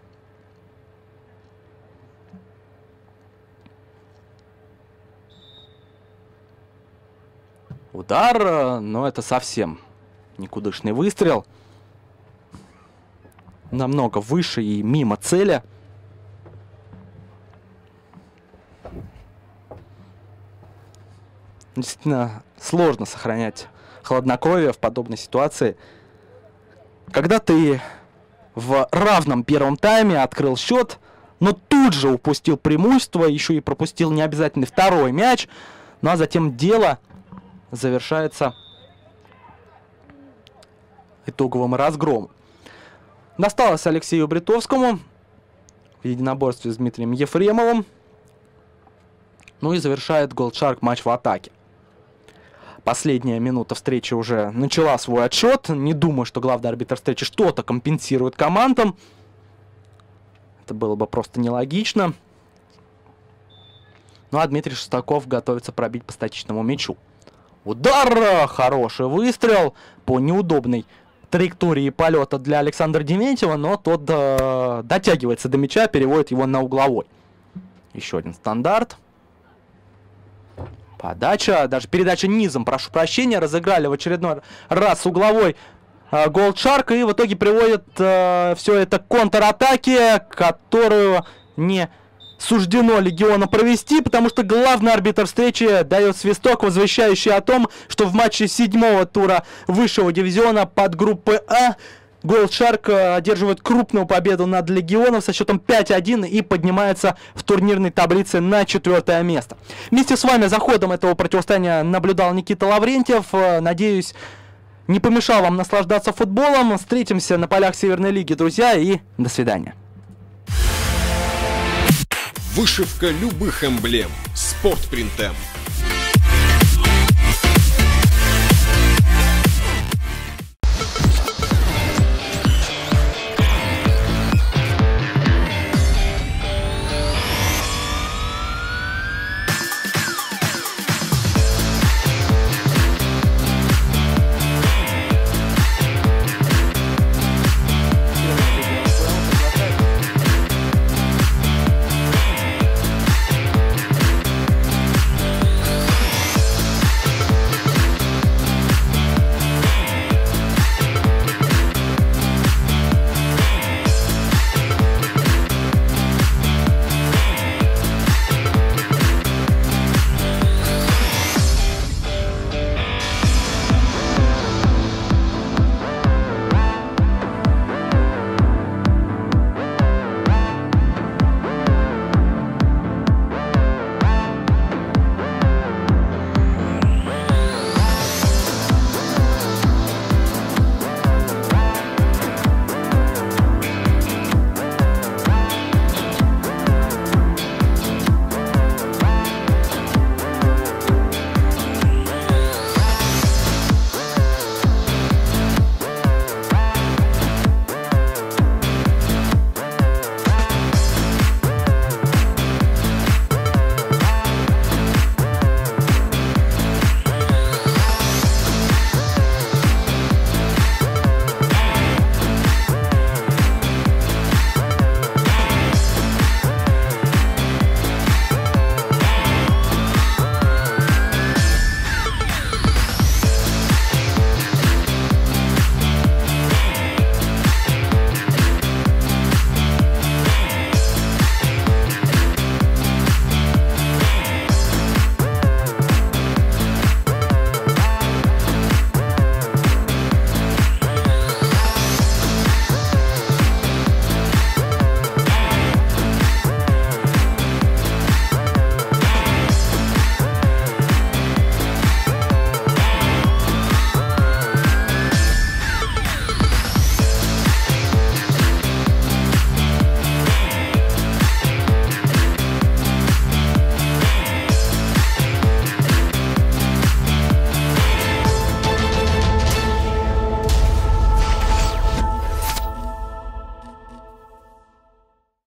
Удар, но это совсем никудышный выстрел. Намного выше и мимо цели. Действительно сложно сохранять хладнокровие в подобной ситуации. Когда ты в равном первом тайме открыл счет, но тут же упустил преимущество, еще и пропустил необязательный второй мяч, ну а затем дело завершается итоговым разгромом. Досталось Алексею Бритовскому в единоборстве с Дмитрием Ефремовым. Ну и завершает Голдшарк матч в атаке. Последняя минута встречи уже начала свой отсчет. Не думаю, что главный арбитр встречи что-то компенсирует командам. Это было бы просто нелогично. Ну а Дмитрий Шестаков готовится пробить по статичному мячу. Удар! Хороший выстрел по неудобной траектории полета для Александра Дементьева, но тот э, дотягивается до мяча, переводит его на угловой. Еще один стандарт. Подача, даже передача низом, прошу прощения, разыграли в очередной раз угловой э, Голдшарк, и в итоге приводит э, все это к контратаке, которую не суждено Легиону провести, потому что главный арбитр встречи дает свисток, возвещающий о том, что в матче седьмого тура высшего дивизиона под группы А Голдшарк одерживает крупную победу над Легионом со счетом пять один и поднимается в турнирной таблице на четвертое место. Вместе с вами за ходом этого противостояния наблюдал Никита Лаврентьев. Надеюсь, не помешал вам наслаждаться футболом. Встретимся на полях Северной Лиги, друзья, и до свидания. Вышивка любых эмблем. Спортпринтем.